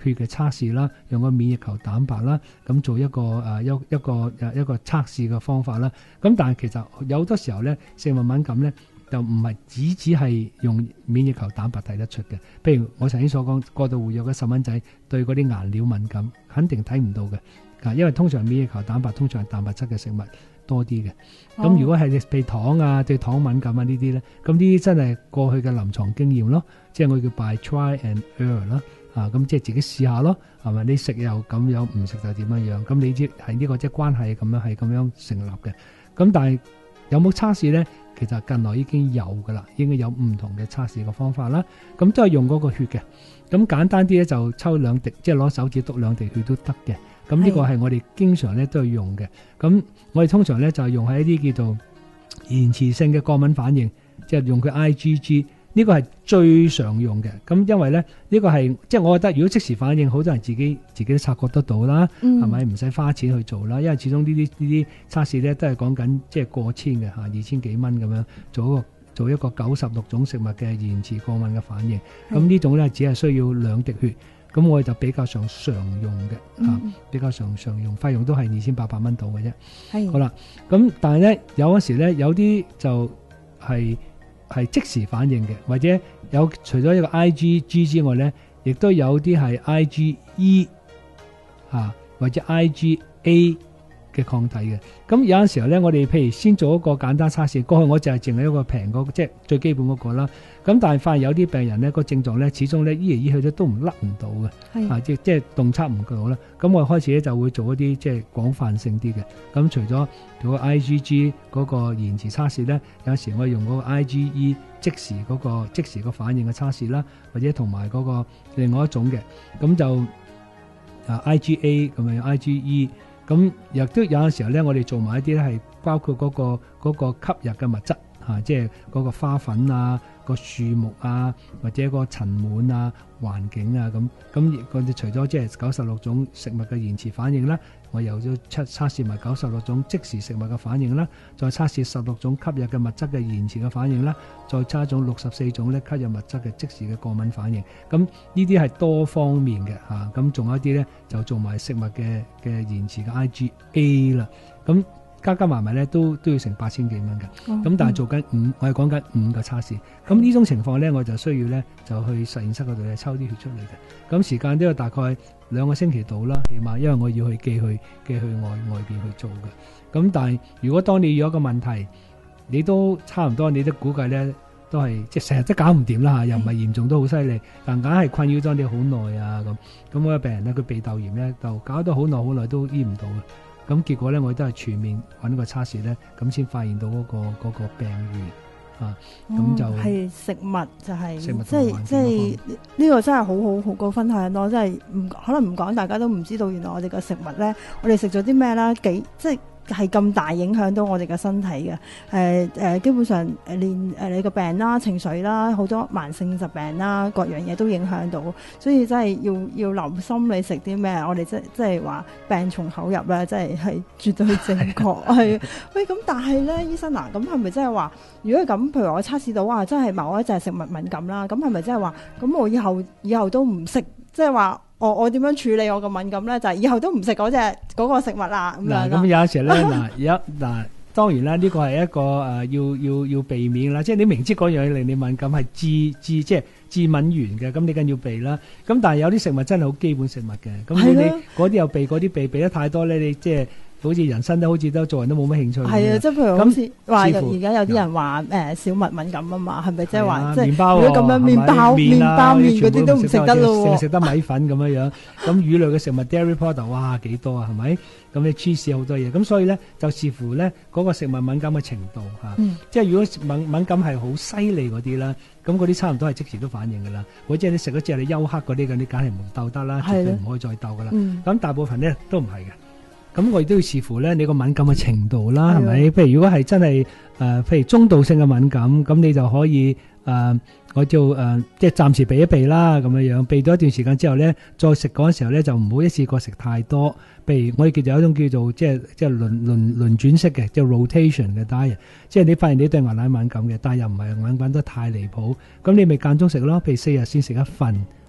血嘅測試啦，用個免疫球蛋白啦，咁做一個誒一一個誒一個測試嘅方法啦。咁但係其實有好多時候咧，食物敏感咧就唔係只只係用免疫球蛋白睇得出嘅。譬如我頭先所講，過度活躍嘅細蚊仔對嗰啲顏料敏感，肯定睇唔到嘅。啊，因為通常免疫球蛋白通常係蛋白質嘅食物多啲嘅。咁、哦、如果係譬如糖啊，對糖敏感啊呢啲咧，咁呢啲真係過去嘅臨床經驗咯，即係我叫 by try and error 啦。啊，咁即係自己試下咯，係咪？你食又咁樣，唔食就點樣樣？咁你知係呢個即係關係咁樣係咁樣成立嘅。咁但係有冇測試咧？其實近來已經有噶啦，應該有唔同嘅測試嘅方法啦。咁都係用嗰個血嘅。咁簡單啲咧，就抽兩滴，即係攞手指篤兩滴血都得嘅。咁呢個係我哋經常咧都係用嘅。咁我哋通常咧就係用喺一啲叫做延遲性嘅過敏反應，即係用佢 I G G。呢個係最常用嘅，咁因為咧呢個係即係我覺得，如果即時反應，好多人自己自己都察覺得到啦，係咪唔使花錢去做啦？因為始終呢啲呢啲測試咧都係講緊即係過千嘅嚇，二千幾蚊咁樣做一個做一個九十六種食物嘅延遲過敏嘅反應。咁呢種咧只係需要兩滴血，咁我哋就比較上常用嘅嚇、嗯啊，比較常常用，費用都係二千八百蚊到嘅啫。係好啦，咁但係咧有嗰時咧有啲就係、是。係即時反應嘅，或者有除咗一個 I G G 之外咧，亦都有啲係 I G E 啊或者 I G A 嘅抗體嘅。咁有陣時候咧，我哋譬如先做一個簡單測試，過去我就係淨係一個平嗰個，即係最基本嗰個啦。咁但係發現有啲病人咧個症狀咧，始終咧醫嚟醫去咧都唔甩唔到嘅，啊即即係洞察唔夠啦。咁我開始咧就會做一啲即係廣泛性啲嘅。咁除咗做個 I G G 嗰個延遲測試咧，有時我用嗰個 I G E 即時嗰個即時個反應嘅測試啦，或者同埋嗰個另外一種嘅，咁就啊 I G A 咁樣 I G E。咁亦都有陣時候咧，我哋做埋一啲咧係包括嗰、嗰個嗰、嗰個吸入嘅物質嚇、啊，即係嗰個花粉啊、個樹木啊，或者個塵蟎啊、環境啊咁。咁我哋除咗即係九十六種食物嘅延遲反應啦，我又要測測試埋九十六種即時食物嘅反應啦，再測試十六種吸入嘅物質嘅延遲嘅反應啦，再測一種六十四種咧吸入物質嘅即時嘅過敏反應。咁呢啲係多方面嘅嚇，咁、啊、仲有一啲咧就做埋食物嘅嘅延遲嘅 I G A 啦。咁加加埋埋咧都都要成八千幾蚊嘅。咁、嗯、但係做緊五，我係講緊五個測試。咁呢種情況咧，我就需要咧就去實驗室嗰度咧抽啲血出嚟嘅。咁時間都要大概兩個星期到啦，起碼，因為我要去寄去寄去外外邊去做嘅。咁但係如果當你有一個問題，你都差唔多，你都估計咧都係即係成日都搞唔掂啦嚇，又唔係嚴重都好犀利，但硬係困擾咗你好耐啊咁。咁我個病人咧，佢鼻竇炎咧就搞到好耐好耐都醫唔到嘅。咁結果咧，我都係全面揾個測試咧，咁先發現到嗰、嗰個嗰個病源啊。咁、哦、就係食物就係、是， 食物即係即係呢個真係好好好高分享咯！真係唔可能唔講，大家都唔知道原來我哋嘅食物咧，我哋食咗啲咩啦，幾即係。係咁大影響到我哋嘅身體嘅，誒、呃、誒、呃，基本上誒連誒你個病啦、情緒啦、好多慢性疾病啦，各樣嘢都影響到，所以真係要要留心你食啲咩，我哋即即係話病從口入咧，真係係絕對正確係。喂，咁但係咧，醫生嗱，咁係咪即係話，如果咁，譬如我測試到話真係某一隻食物敏感啦，咁係咪即係話，咁我以後以後都唔食，即係話？我我點樣處理我個敏感咧？就係、是、以後都唔食嗰隻嗰個食物啦。咁樣咁有時咧嗱，有嗱當然啦，呢個係一個誒、呃、要要要避免啦。即係你明知嗰樣嘢令你敏感係致致即係致敏源嘅，咁你梗要避啦。咁但係有啲食物真係好基本食物嘅，咁你嗰啲又避，嗰啲避避得太多咧，你即係。好似人生都好似都做人都冇乜興趣。係啊，即係譬如好似話而家有啲人話誒小麥敏感啊嘛，係咪即係話即係如果咁樣麵包、麵包麵嗰啲都唔食得咯，淨係食得米粉咁樣樣。咁魚類嘅食物 dairy product 哇幾多啊？係咪？咁你 cheese 好多嘢，咁所以咧就視乎咧嗰個食物敏感嘅程度嚇。嗯、即係如果敏敏感係好犀利嗰啲啦，咁嗰啲差唔多係即時都反應㗎啦。或者你食咗之後你休克嗰啲，咁你梗係唔鬥得啦，絕對唔可以再鬥㗎啦。咁、嗯、大部分咧都唔係嘅。咁我亦都要視乎咧你個敏感嘅程度啦，係咪？譬如如果係真係誒、呃，譬如中度性嘅敏感，咁你就可以誒、呃，我就誒、呃，即係暫時避一避啦，咁樣樣避咗一段時間之後咧，再食嗰陣時候咧就唔好一次過食太多。譬如我哋叫做有一種叫做即係即係輪輪輪轉式嘅，即係 rotation 嘅 diet，即係你發現你對牛奶敏感嘅，但係又唔係敏感得太離譜，咁你咪間中食咯。譬如四日先食一份。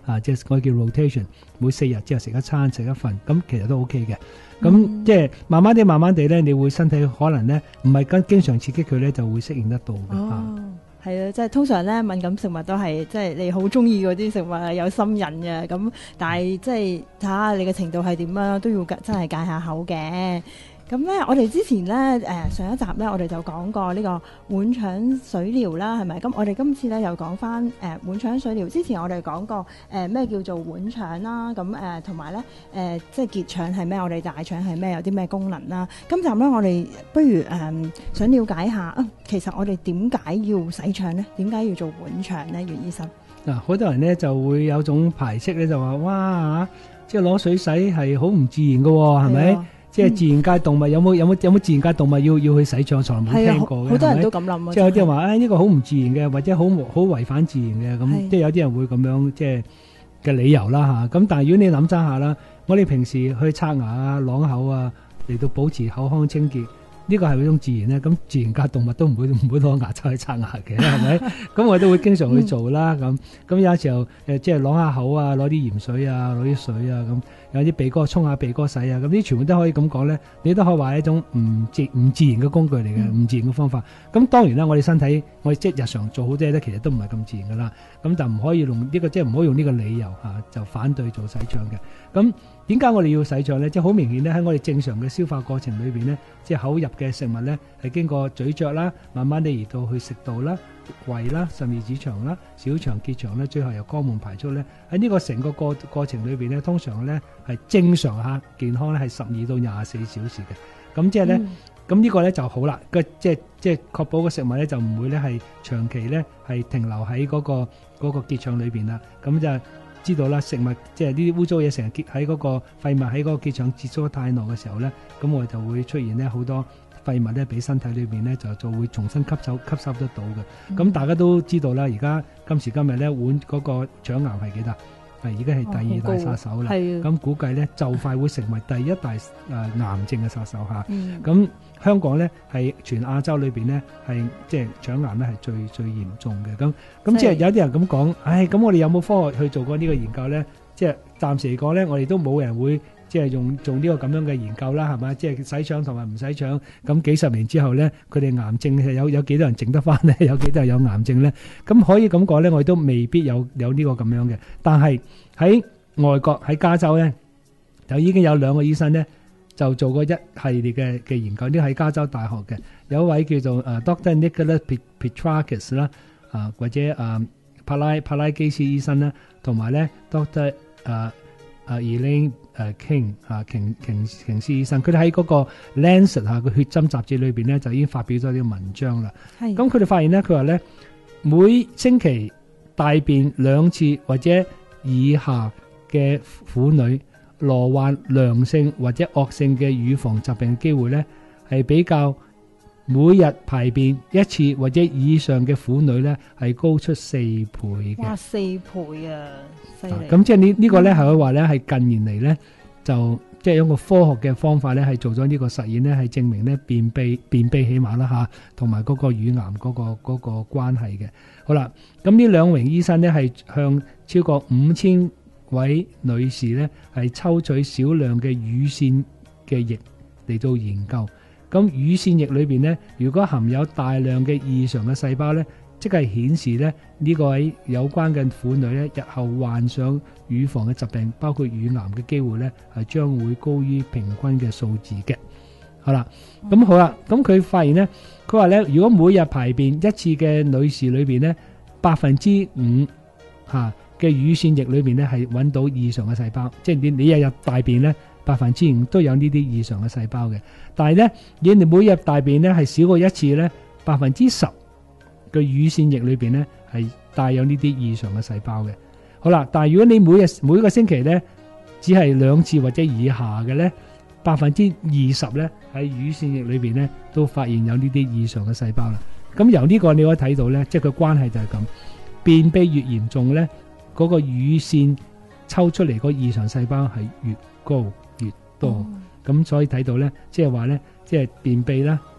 啊，即係我叫 rotation， 每四日之後食一餐食一份，咁其實都 OK 嘅。咁、嗯、即係慢慢地慢慢地咧，你會身體可能咧唔係跟經常刺激佢咧，就會適應得到嘅。 哦，係啊，即係通常咧敏感食物都係即係你好中意嗰啲食物係有心癮嘅，咁但係即係睇下你嘅程度係點啦，都要真係戒下口嘅。咁咧，我哋之前咧，誒上一集咧，我哋就講過呢個碗腸水療啦，係咪？咁我哋今次咧又講翻誒碗腸水療。之前我哋講過誒咩叫做碗腸啦，咁誒同埋咧誒即係結腸係咩？我哋大腸係咩？有啲咩功能啦？今集咧，我哋不如誒、呃、想了解下啊，其實我哋點解要洗腸咧？點解要做碗腸咧？袁醫生嗱，好多人咧就會有種排斥咧，就話哇，即係攞水洗係好唔自然噶喎，係咪？即係自然界動物有冇有冇有冇自然界動物要要去洗腸，從來冇聽過嘅。 好多人都咁諗啊！ 即係有啲人話誒呢個好唔自然嘅，或者好好違反自然嘅咁，即係有啲人會咁樣即係嘅理由啦嚇。咁但係如果你諗真下啦，我哋平時去刷牙啊、啷口啊，嚟到保持口腔清潔。呢個係一種自然咧，咁自然界動物都唔會唔會攞牙刷去刷牙嘅，係咪？咁我都會經常去做啦。咁咁有時候誒，即係攞下口啊，攞啲鹽水啊，攞啲水啊，咁有啲鼻哥沖下鼻哥洗啊，咁呢全部都可以咁講咧。你都可以話係一種唔自唔自然嘅工具嚟嘅，唔自然嘅方法。咁當然啦，我哋身體我哋即係日常做好多嘢咧，其實都唔係咁自然噶啦。咁就唔可以用呢個，即係唔可以用呢個理由嚇就反對做洗腸嘅。咁點解我哋要洗腸咧？即係好明顯咧，喺我哋正常嘅消化過程裏邊咧，即係口入嘅食物咧，係經過咀嚼啦，慢慢地移到去食道啦、胃啦、十二指腸啦、小腸、結腸咧，最後由肛門排出咧。喺呢個成個過過程裏邊咧，通常咧係正常嚇健康咧係十二到廿四小時嘅。咁即係咧，咁、嗯、呢個咧就好啦。個即係即係確保個食物咧就唔會咧係長期咧係停留喺嗰、嗰個嗰、嗰個結腸裏邊啦。咁就知道啦，食物即係呢啲污糟嘢成日結喺嗰個廢物喺嗰個結腸接觸得太耐嘅時候咧，咁我哋就會出現咧好多廢物咧，俾身體裏邊咧就就會重新吸收吸收得到嘅。咁、嗯、大家都知道啦，而家今時今日咧，碗嗰個腸癌係幾多？係已經係第二大殺手啦。咁、哦、估計咧就快會成為第一大誒、呃、癌症嘅殺手嚇。咁、嗯、香港咧係全亞洲裏邊咧係即係腸癌咧係最最嚴重嘅。咁咁即係有啲人咁講，唉，咁我哋有冇科學去做過呢個研究咧？即係暫時嚟講咧，我哋都冇人會即係用做呢個咁樣嘅研究啦，係咪？即係洗腸同埋唔洗腸，咁幾十年之後咧，佢哋癌症係有有幾多人整得翻咧？有幾多人有癌症咧？咁可以咁講咧，我哋都未必有有呢個咁樣嘅。但係喺外國喺加州咧，就已經有兩個醫生咧，就做過一系列嘅嘅研究。呢係加州大學嘅，有一位叫做誒 Doctor Nicholas Petrakis 啦，啊或者誒帕拉帕拉基斯醫生啦，同埋咧 Doctor 誒誒 Elaine 誒 King 啊瓊瓊瓊斯醫生，佢哋喺嗰個 Lancet 嚇個血針雜誌裏邊咧，就已經發表咗呢個文章啦。咁佢哋發現咧，佢話咧每星期大便兩次或者以下嘅婦女，罹患良性或者惡性嘅乳房疾病嘅機會咧，係比較每日排便一次或者以上嘅婦女咧，係高出四倍嘅。 哇，四倍啊！犀利。 咁即係呢呢個咧係可以話咧係近年嚟咧就即係用個科學嘅方法咧係做咗呢個實驗咧係證明咧便秘便秘起碼啦嚇，同埋嗰個乳癌嗰個嗰個關係嘅。好啦，咁呢兩名醫生咧係向超過五千位女士咧係抽取少量嘅乳腺嘅液嚟到研究。咁乳腺液裏邊咧，如果含有大量嘅異常嘅細胞咧，即係顯示咧呢個喺有關嘅婦女咧，日後患上乳房嘅疾病，包括乳癌嘅機會咧，係將會高於平均嘅數字嘅。好啦，咁好啦，咁佢發現咧，佢話咧，如果每日排便一次嘅女士裏邊咧，百分之五嚇嘅乳腺液裏邊咧係揾到異常嘅細胞，即係你你日日大便咧，百分之五都有呢啲異常嘅細胞嘅。但係咧，你哋每日大便咧係少過一次咧，百分之十嘅乳腺液裏邊咧係帶有呢啲異常嘅細胞嘅。好啦，但係如果你每日每個星期咧只係兩次或者以下嘅咧，百分之二十咧喺乳腺液裏邊咧都發現有呢啲異常嘅細胞啦。咁由呢個你可以睇到咧，即係個關係就係咁，便秘越嚴重咧，嗰個乳腺抽出嚟個異常細胞係越高越多。咁、嗯、所以睇到咧，即係話咧，即係便秘啦，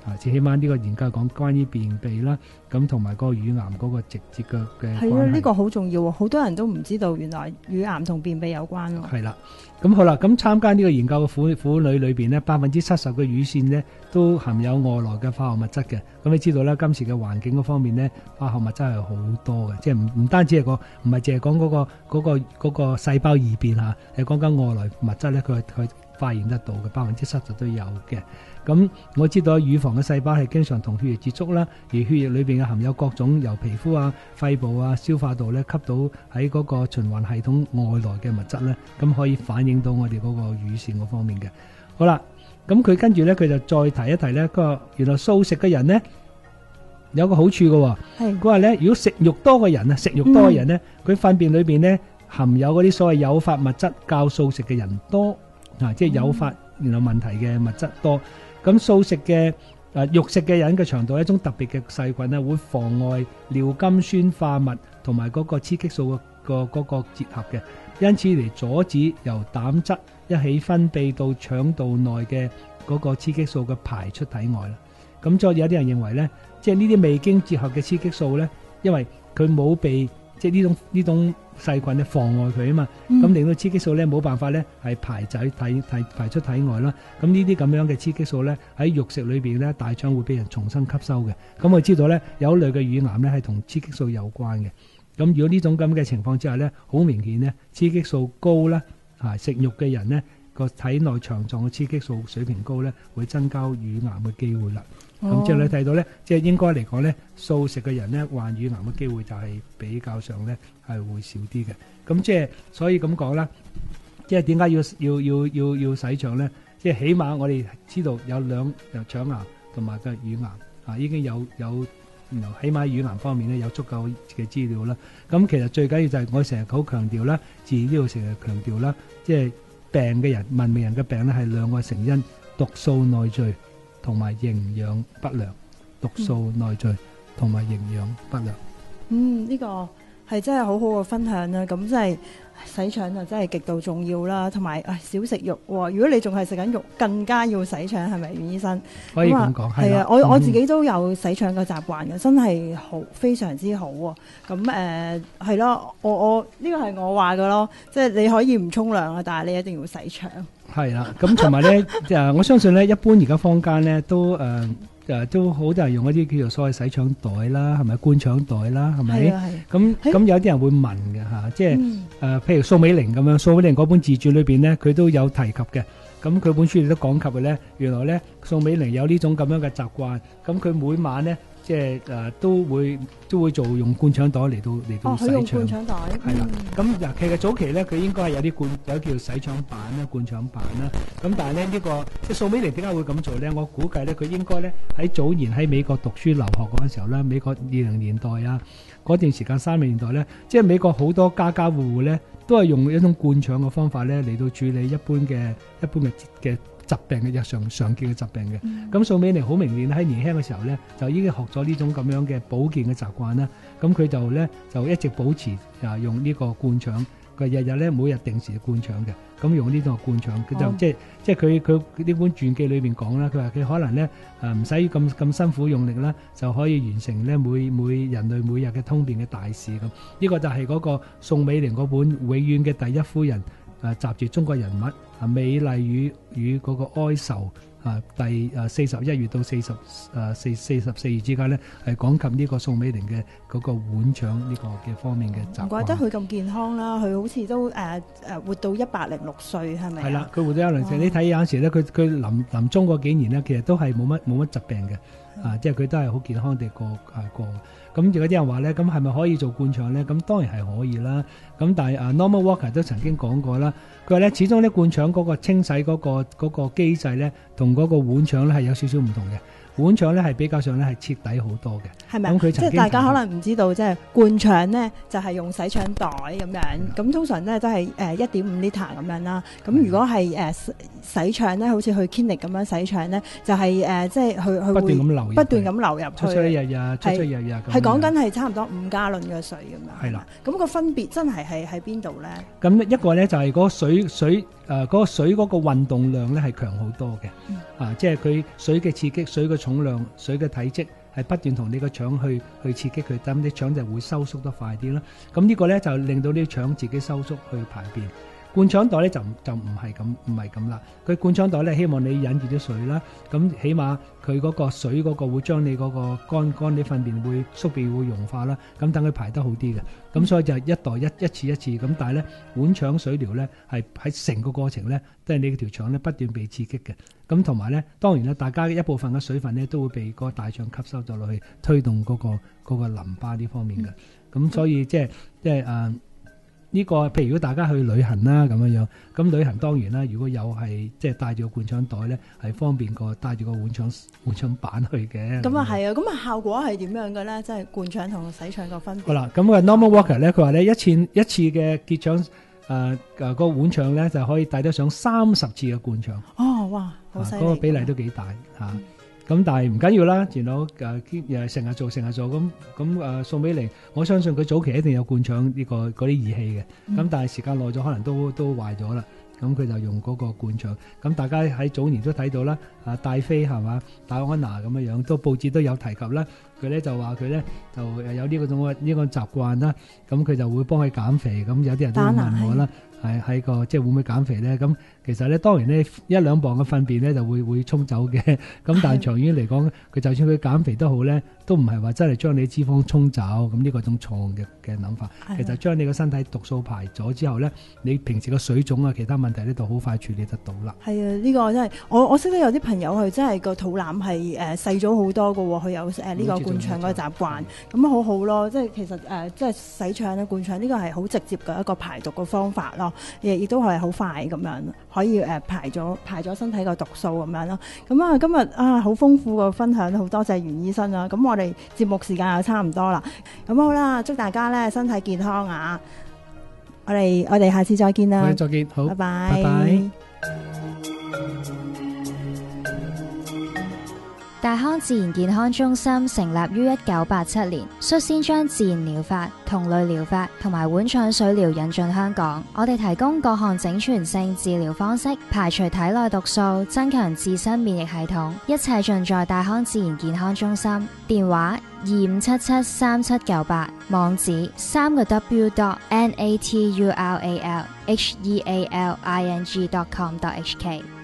啊，至起碼呢個研究講關於便秘啦，咁同埋個乳癌嗰個直接嘅嘅關係。 係啊，呢個好重要喎，好多人都唔知道原來乳癌同便秘有關喎。 係啦，咁好啦，咁參加呢個研究嘅婦婦女裏邊呢，百分之七十嘅乳腺呢都含有外來嘅化學物質嘅。咁你知道啦，今時嘅環境嗰方面呢，化學物質係好多嘅，即係唔唔單止係個，唔係淨係講嗰個嗰個嗰個細胞異變嚇，係講緊外來物質咧，佢佢發現得到嘅，百分之七十都有嘅。咁我知道乳房嘅細胞係經常同血液接觸啦，而血液裏邊嘅含有各種由皮膚啊、肺部啊、消化道咧吸到喺嗰個循環系統外來嘅物質咧，咁可以反映到我哋嗰個乳腺嗰方面嘅。好啦，咁佢跟住咧，佢就再提一提咧，佢話原來素食嘅人咧有個好處嘅喎， 係佢話咧，如果食肉多嘅人啊，食肉多嘅人咧，佢糞便裏邊咧含有嗰啲所謂誘發物質較素食嘅人多啊，即係誘發然後問題嘅物質多。咁素食嘅誒肉食嘅人嘅腸道有一種特別嘅細菌咧，會妨礙尿甘酸化物同埋嗰個雌激素個嗰個結合嘅，因此嚟阻止由膽汁一起分泌到腸道內嘅嗰個雌激素嘅排出體外啦。咁再有啲人認為咧，即係呢啲未經結合嘅雌激素咧，因為佢冇被即係呢種呢種細菌咧妨礙佢啊嘛，咁、嗯、令到雌激素咧冇辦法咧係排仔體體排出體外啦。咁呢啲咁樣嘅雌激素咧喺肉食裏邊咧，大腸會俾人重新吸收嘅。咁我知道咧有類嘅乳癌咧係同雌激素有關嘅。咁如果呢種咁嘅情況之下咧，好明顯咧雌激素高啦，啊食肉嘅人咧個體內腸臟嘅雌激素水平高咧，會增加乳癌嘅機會啦。咁即係你睇到咧，即係應該嚟講咧，素食嘅人咧患乳癌嘅機會就係比較上咧係會少啲嘅。咁即係所以咁講啦，即係點解要要要要要洗腸咧？即係起碼我哋知道有兩有腸癌同埋個乳癌啊，已經有有然後起碼乳癌方面咧有足夠嘅資料啦。咁其實最緊要就係我成日好強調啦，自然呢度成日強調啦，即係病嘅人文明人嘅病咧係兩個成因：毒素內聚同埋營養不良。毒素內聚同埋營養不良。 嗯，呢、這個係真係好好嘅分享啦。咁即係洗腸就真係極度重要啦。同埋誒少食肉喎。如果你仲係食緊肉，更加要洗腸，係咪袁醫生？ 可以咁講， 係啊，我我自己都有洗腸嘅習慣嘅，真係好非常之好喎。咁誒係咯，我我呢個係我話嘅咯，即係你可以唔沖涼啊，但係你一定要洗腸。 係啦，咁同埋咧誒，我相信咧，一般而家坊間咧都誒。呃誒都好多人用一啲叫做所謂洗腸袋啦，係咪灌腸袋啦，係咪？咁咁有啲人會問嘅嚇，即係誒、嗯呃，譬如素美玲咁樣，素美玲嗰本自傳裏邊咧，佢都有提及嘅。咁佢本書亦都講及嘅咧，原來咧素美玲有呢種咁樣嘅習慣，咁佢每晚咧即係誒都會都會做用灌腸袋嚟到嚟到洗腸。哦，佢用灌腸袋。係啦，咁嗱，其實早期咧佢應該係有啲灌有叫洗腸板啦、灌腸板啦。咁但係咧呢個即係素美玲點解會咁做咧？我估計咧佢應該咧喺早年喺美國讀書留學嗰陣時候咧，美國二零年代啊嗰段時間三零年代咧，即係美國好多家家戶戶咧都係用一種灌腸嘅方法咧嚟到處理一般嘅一般嘅嘅疾病嘅日常常見嘅疾病嘅。咁、嗯、素美玲好明顯喺年輕嘅時候咧就已經學咗呢種咁樣嘅保健嘅習慣啦。咁佢就咧就一直保持啊用呢個灌腸，佢日日咧每日定時灌腸嘅。咁用呢種灌腸，佢就、哦、即係即係佢佢呢本傳記裏邊講啦，佢話佢可能咧誒唔使咁咁辛苦用力啦，就可以完成咧每每人類每日嘅通便嘅大事咁。呢個就係嗰個宋美齡嗰本永遠嘅第一夫人誒集住中國人物啊美麗與與嗰個哀愁啊第誒四十一月到四十誒四四十四月之間咧係講及呢個宋美齡嘅嗰個碗腸呢個嘅方面嘅習慣。唔怪得佢咁健康啦，佢好似都誒誒、呃、活到一百零六歲係咪？係啦，佢活到一百零六歲。你睇有陣時咧，佢佢臨臨終嗰幾年咧，其實都係冇乜冇乜疾病嘅。啊，即係佢都係好健康地過啊過。咁如果啲人話咧，咁係咪可以做灌腸咧？咁當然係可以啦。咁但係啊 Norman Walker 都曾經講過啦，佢話咧始終咧灌腸嗰個清洗嗰、嗰個嗰、嗰個機制咧，同嗰個碗腸咧係有少少唔同嘅。碗腸咧係比較上咧係徹底好多嘅，係咪？咁佢即係大家可能唔知道，即係灌腸咧就係用洗腸袋咁樣，咁通常咧都係誒一點五 litre 咁樣啦。咁如果係誒洗腸咧，好似去 clinic 咁樣洗腸咧，就係誒即係去去不斷咁流，不斷咁流入去，出出日日，出出日日，係講緊係差唔多五加侖嘅水咁樣。係啦，咁個分別真係係喺邊度咧？咁一個咧就係嗰個水水誒嗰個水嗰個運動量咧係強好多嘅，啊，即係佢水嘅刺激，水嘅重量、水嘅體積係不斷同你個腸去去刺激佢，咁啲腸就會收縮得快啲啦。咁呢個咧就令到啲腸自己收縮去排便。灌腸袋咧就就唔係咁唔係咁啦，佢灌腸袋咧希望你引住啲水啦，咁起碼佢嗰個水嗰個會將你嗰個乾乾啲糞便會宿便會溶化啦，咁等佢排得好啲嘅，咁所以就一袋一一次一次咁，但係咧碗腸水療咧係喺成個過程咧都係你條腸咧不斷被刺激嘅，咁同埋咧當然啦，大家一部分嘅水分咧都會被個大腸吸收咗落去，推動嗰個嗰個淋巴呢方面嘅，咁所以即係即係誒。呢、這個譬如如果大家去旅行啦咁樣樣，咁旅行當然啦，如果有係即係帶住個灌腸袋咧，係方便過帶住個碗腸碗腸板去嘅。咁啊係啊，咁啊效果係點樣嘅咧？即係灌腸同洗腸個分別。好啦，咁個 Norman Walker 咧，佢話咧一次一次嘅結腸誒誒個碗腸咧就可以帶得上三十次嘅灌腸。哦，哇，好犀利！嗰、啊那個比例都幾大嚇。嗯咁但係唔緊要啦，前佬誒誒成日做成日做咁咁誒送俾你，我相信佢早期一定有灌腸呢、這個嗰啲儀器嘅，咁、嗯、但係時間耐咗可能都都壞咗啦，咁佢就用嗰個灌腸。咁大家喺早年都睇到啦，啊戴妃係嘛，戴安娜咁樣樣，都報紙都有提及啦。佢咧就話佢咧就有呢個種呢個習慣啦，咁佢就會幫佢減肥。咁有啲人都會問我啦，係喺個即係會唔會減肥咧？咁其實咧當然咧一兩磅嘅糞便咧就會會沖走嘅，咁但係長遠嚟講，佢就算佢減肥都好咧，都唔係話真係將你脂肪沖走，咁呢個種錯嘅嘅諗法。其實將你個身體毒素排咗之後咧，你平時個水腫啊其他問題咧就好快處理得到啦。係啊，呢、這個真係我我識得有啲朋友佢真係個肚腩係誒細咗好多㗎喎，佢有誒呢個灌腸個習慣，咁好好咯。即係其實誒、呃、即係洗腸咧灌腸呢個係好直接嘅一個排毒嘅方法咯，亦亦都係好快咁樣可以誒、呃、排咗排咗身體個毒素咁樣咯。咁啊今日啊好豐富嘅分享，好多謝袁醫生啊。咁我哋節目時間又差唔多啦，咁好啦，祝大家咧身體健康啊！我哋我哋下次再見啦，我哋再見，好，拜拜，拜拜。 大康自然健康中心成立於一九八七年，率先將自然療法、同類療法同埋碗腸水療引進香港。我哋提供各項整全性治療方式，排除體內毒素，增強自身免疫系統，一切盡在大康自然健康中心。電話二五七七三七九八，網址三個 w dot n a t u r a l h e a l i n g dot com dot h k。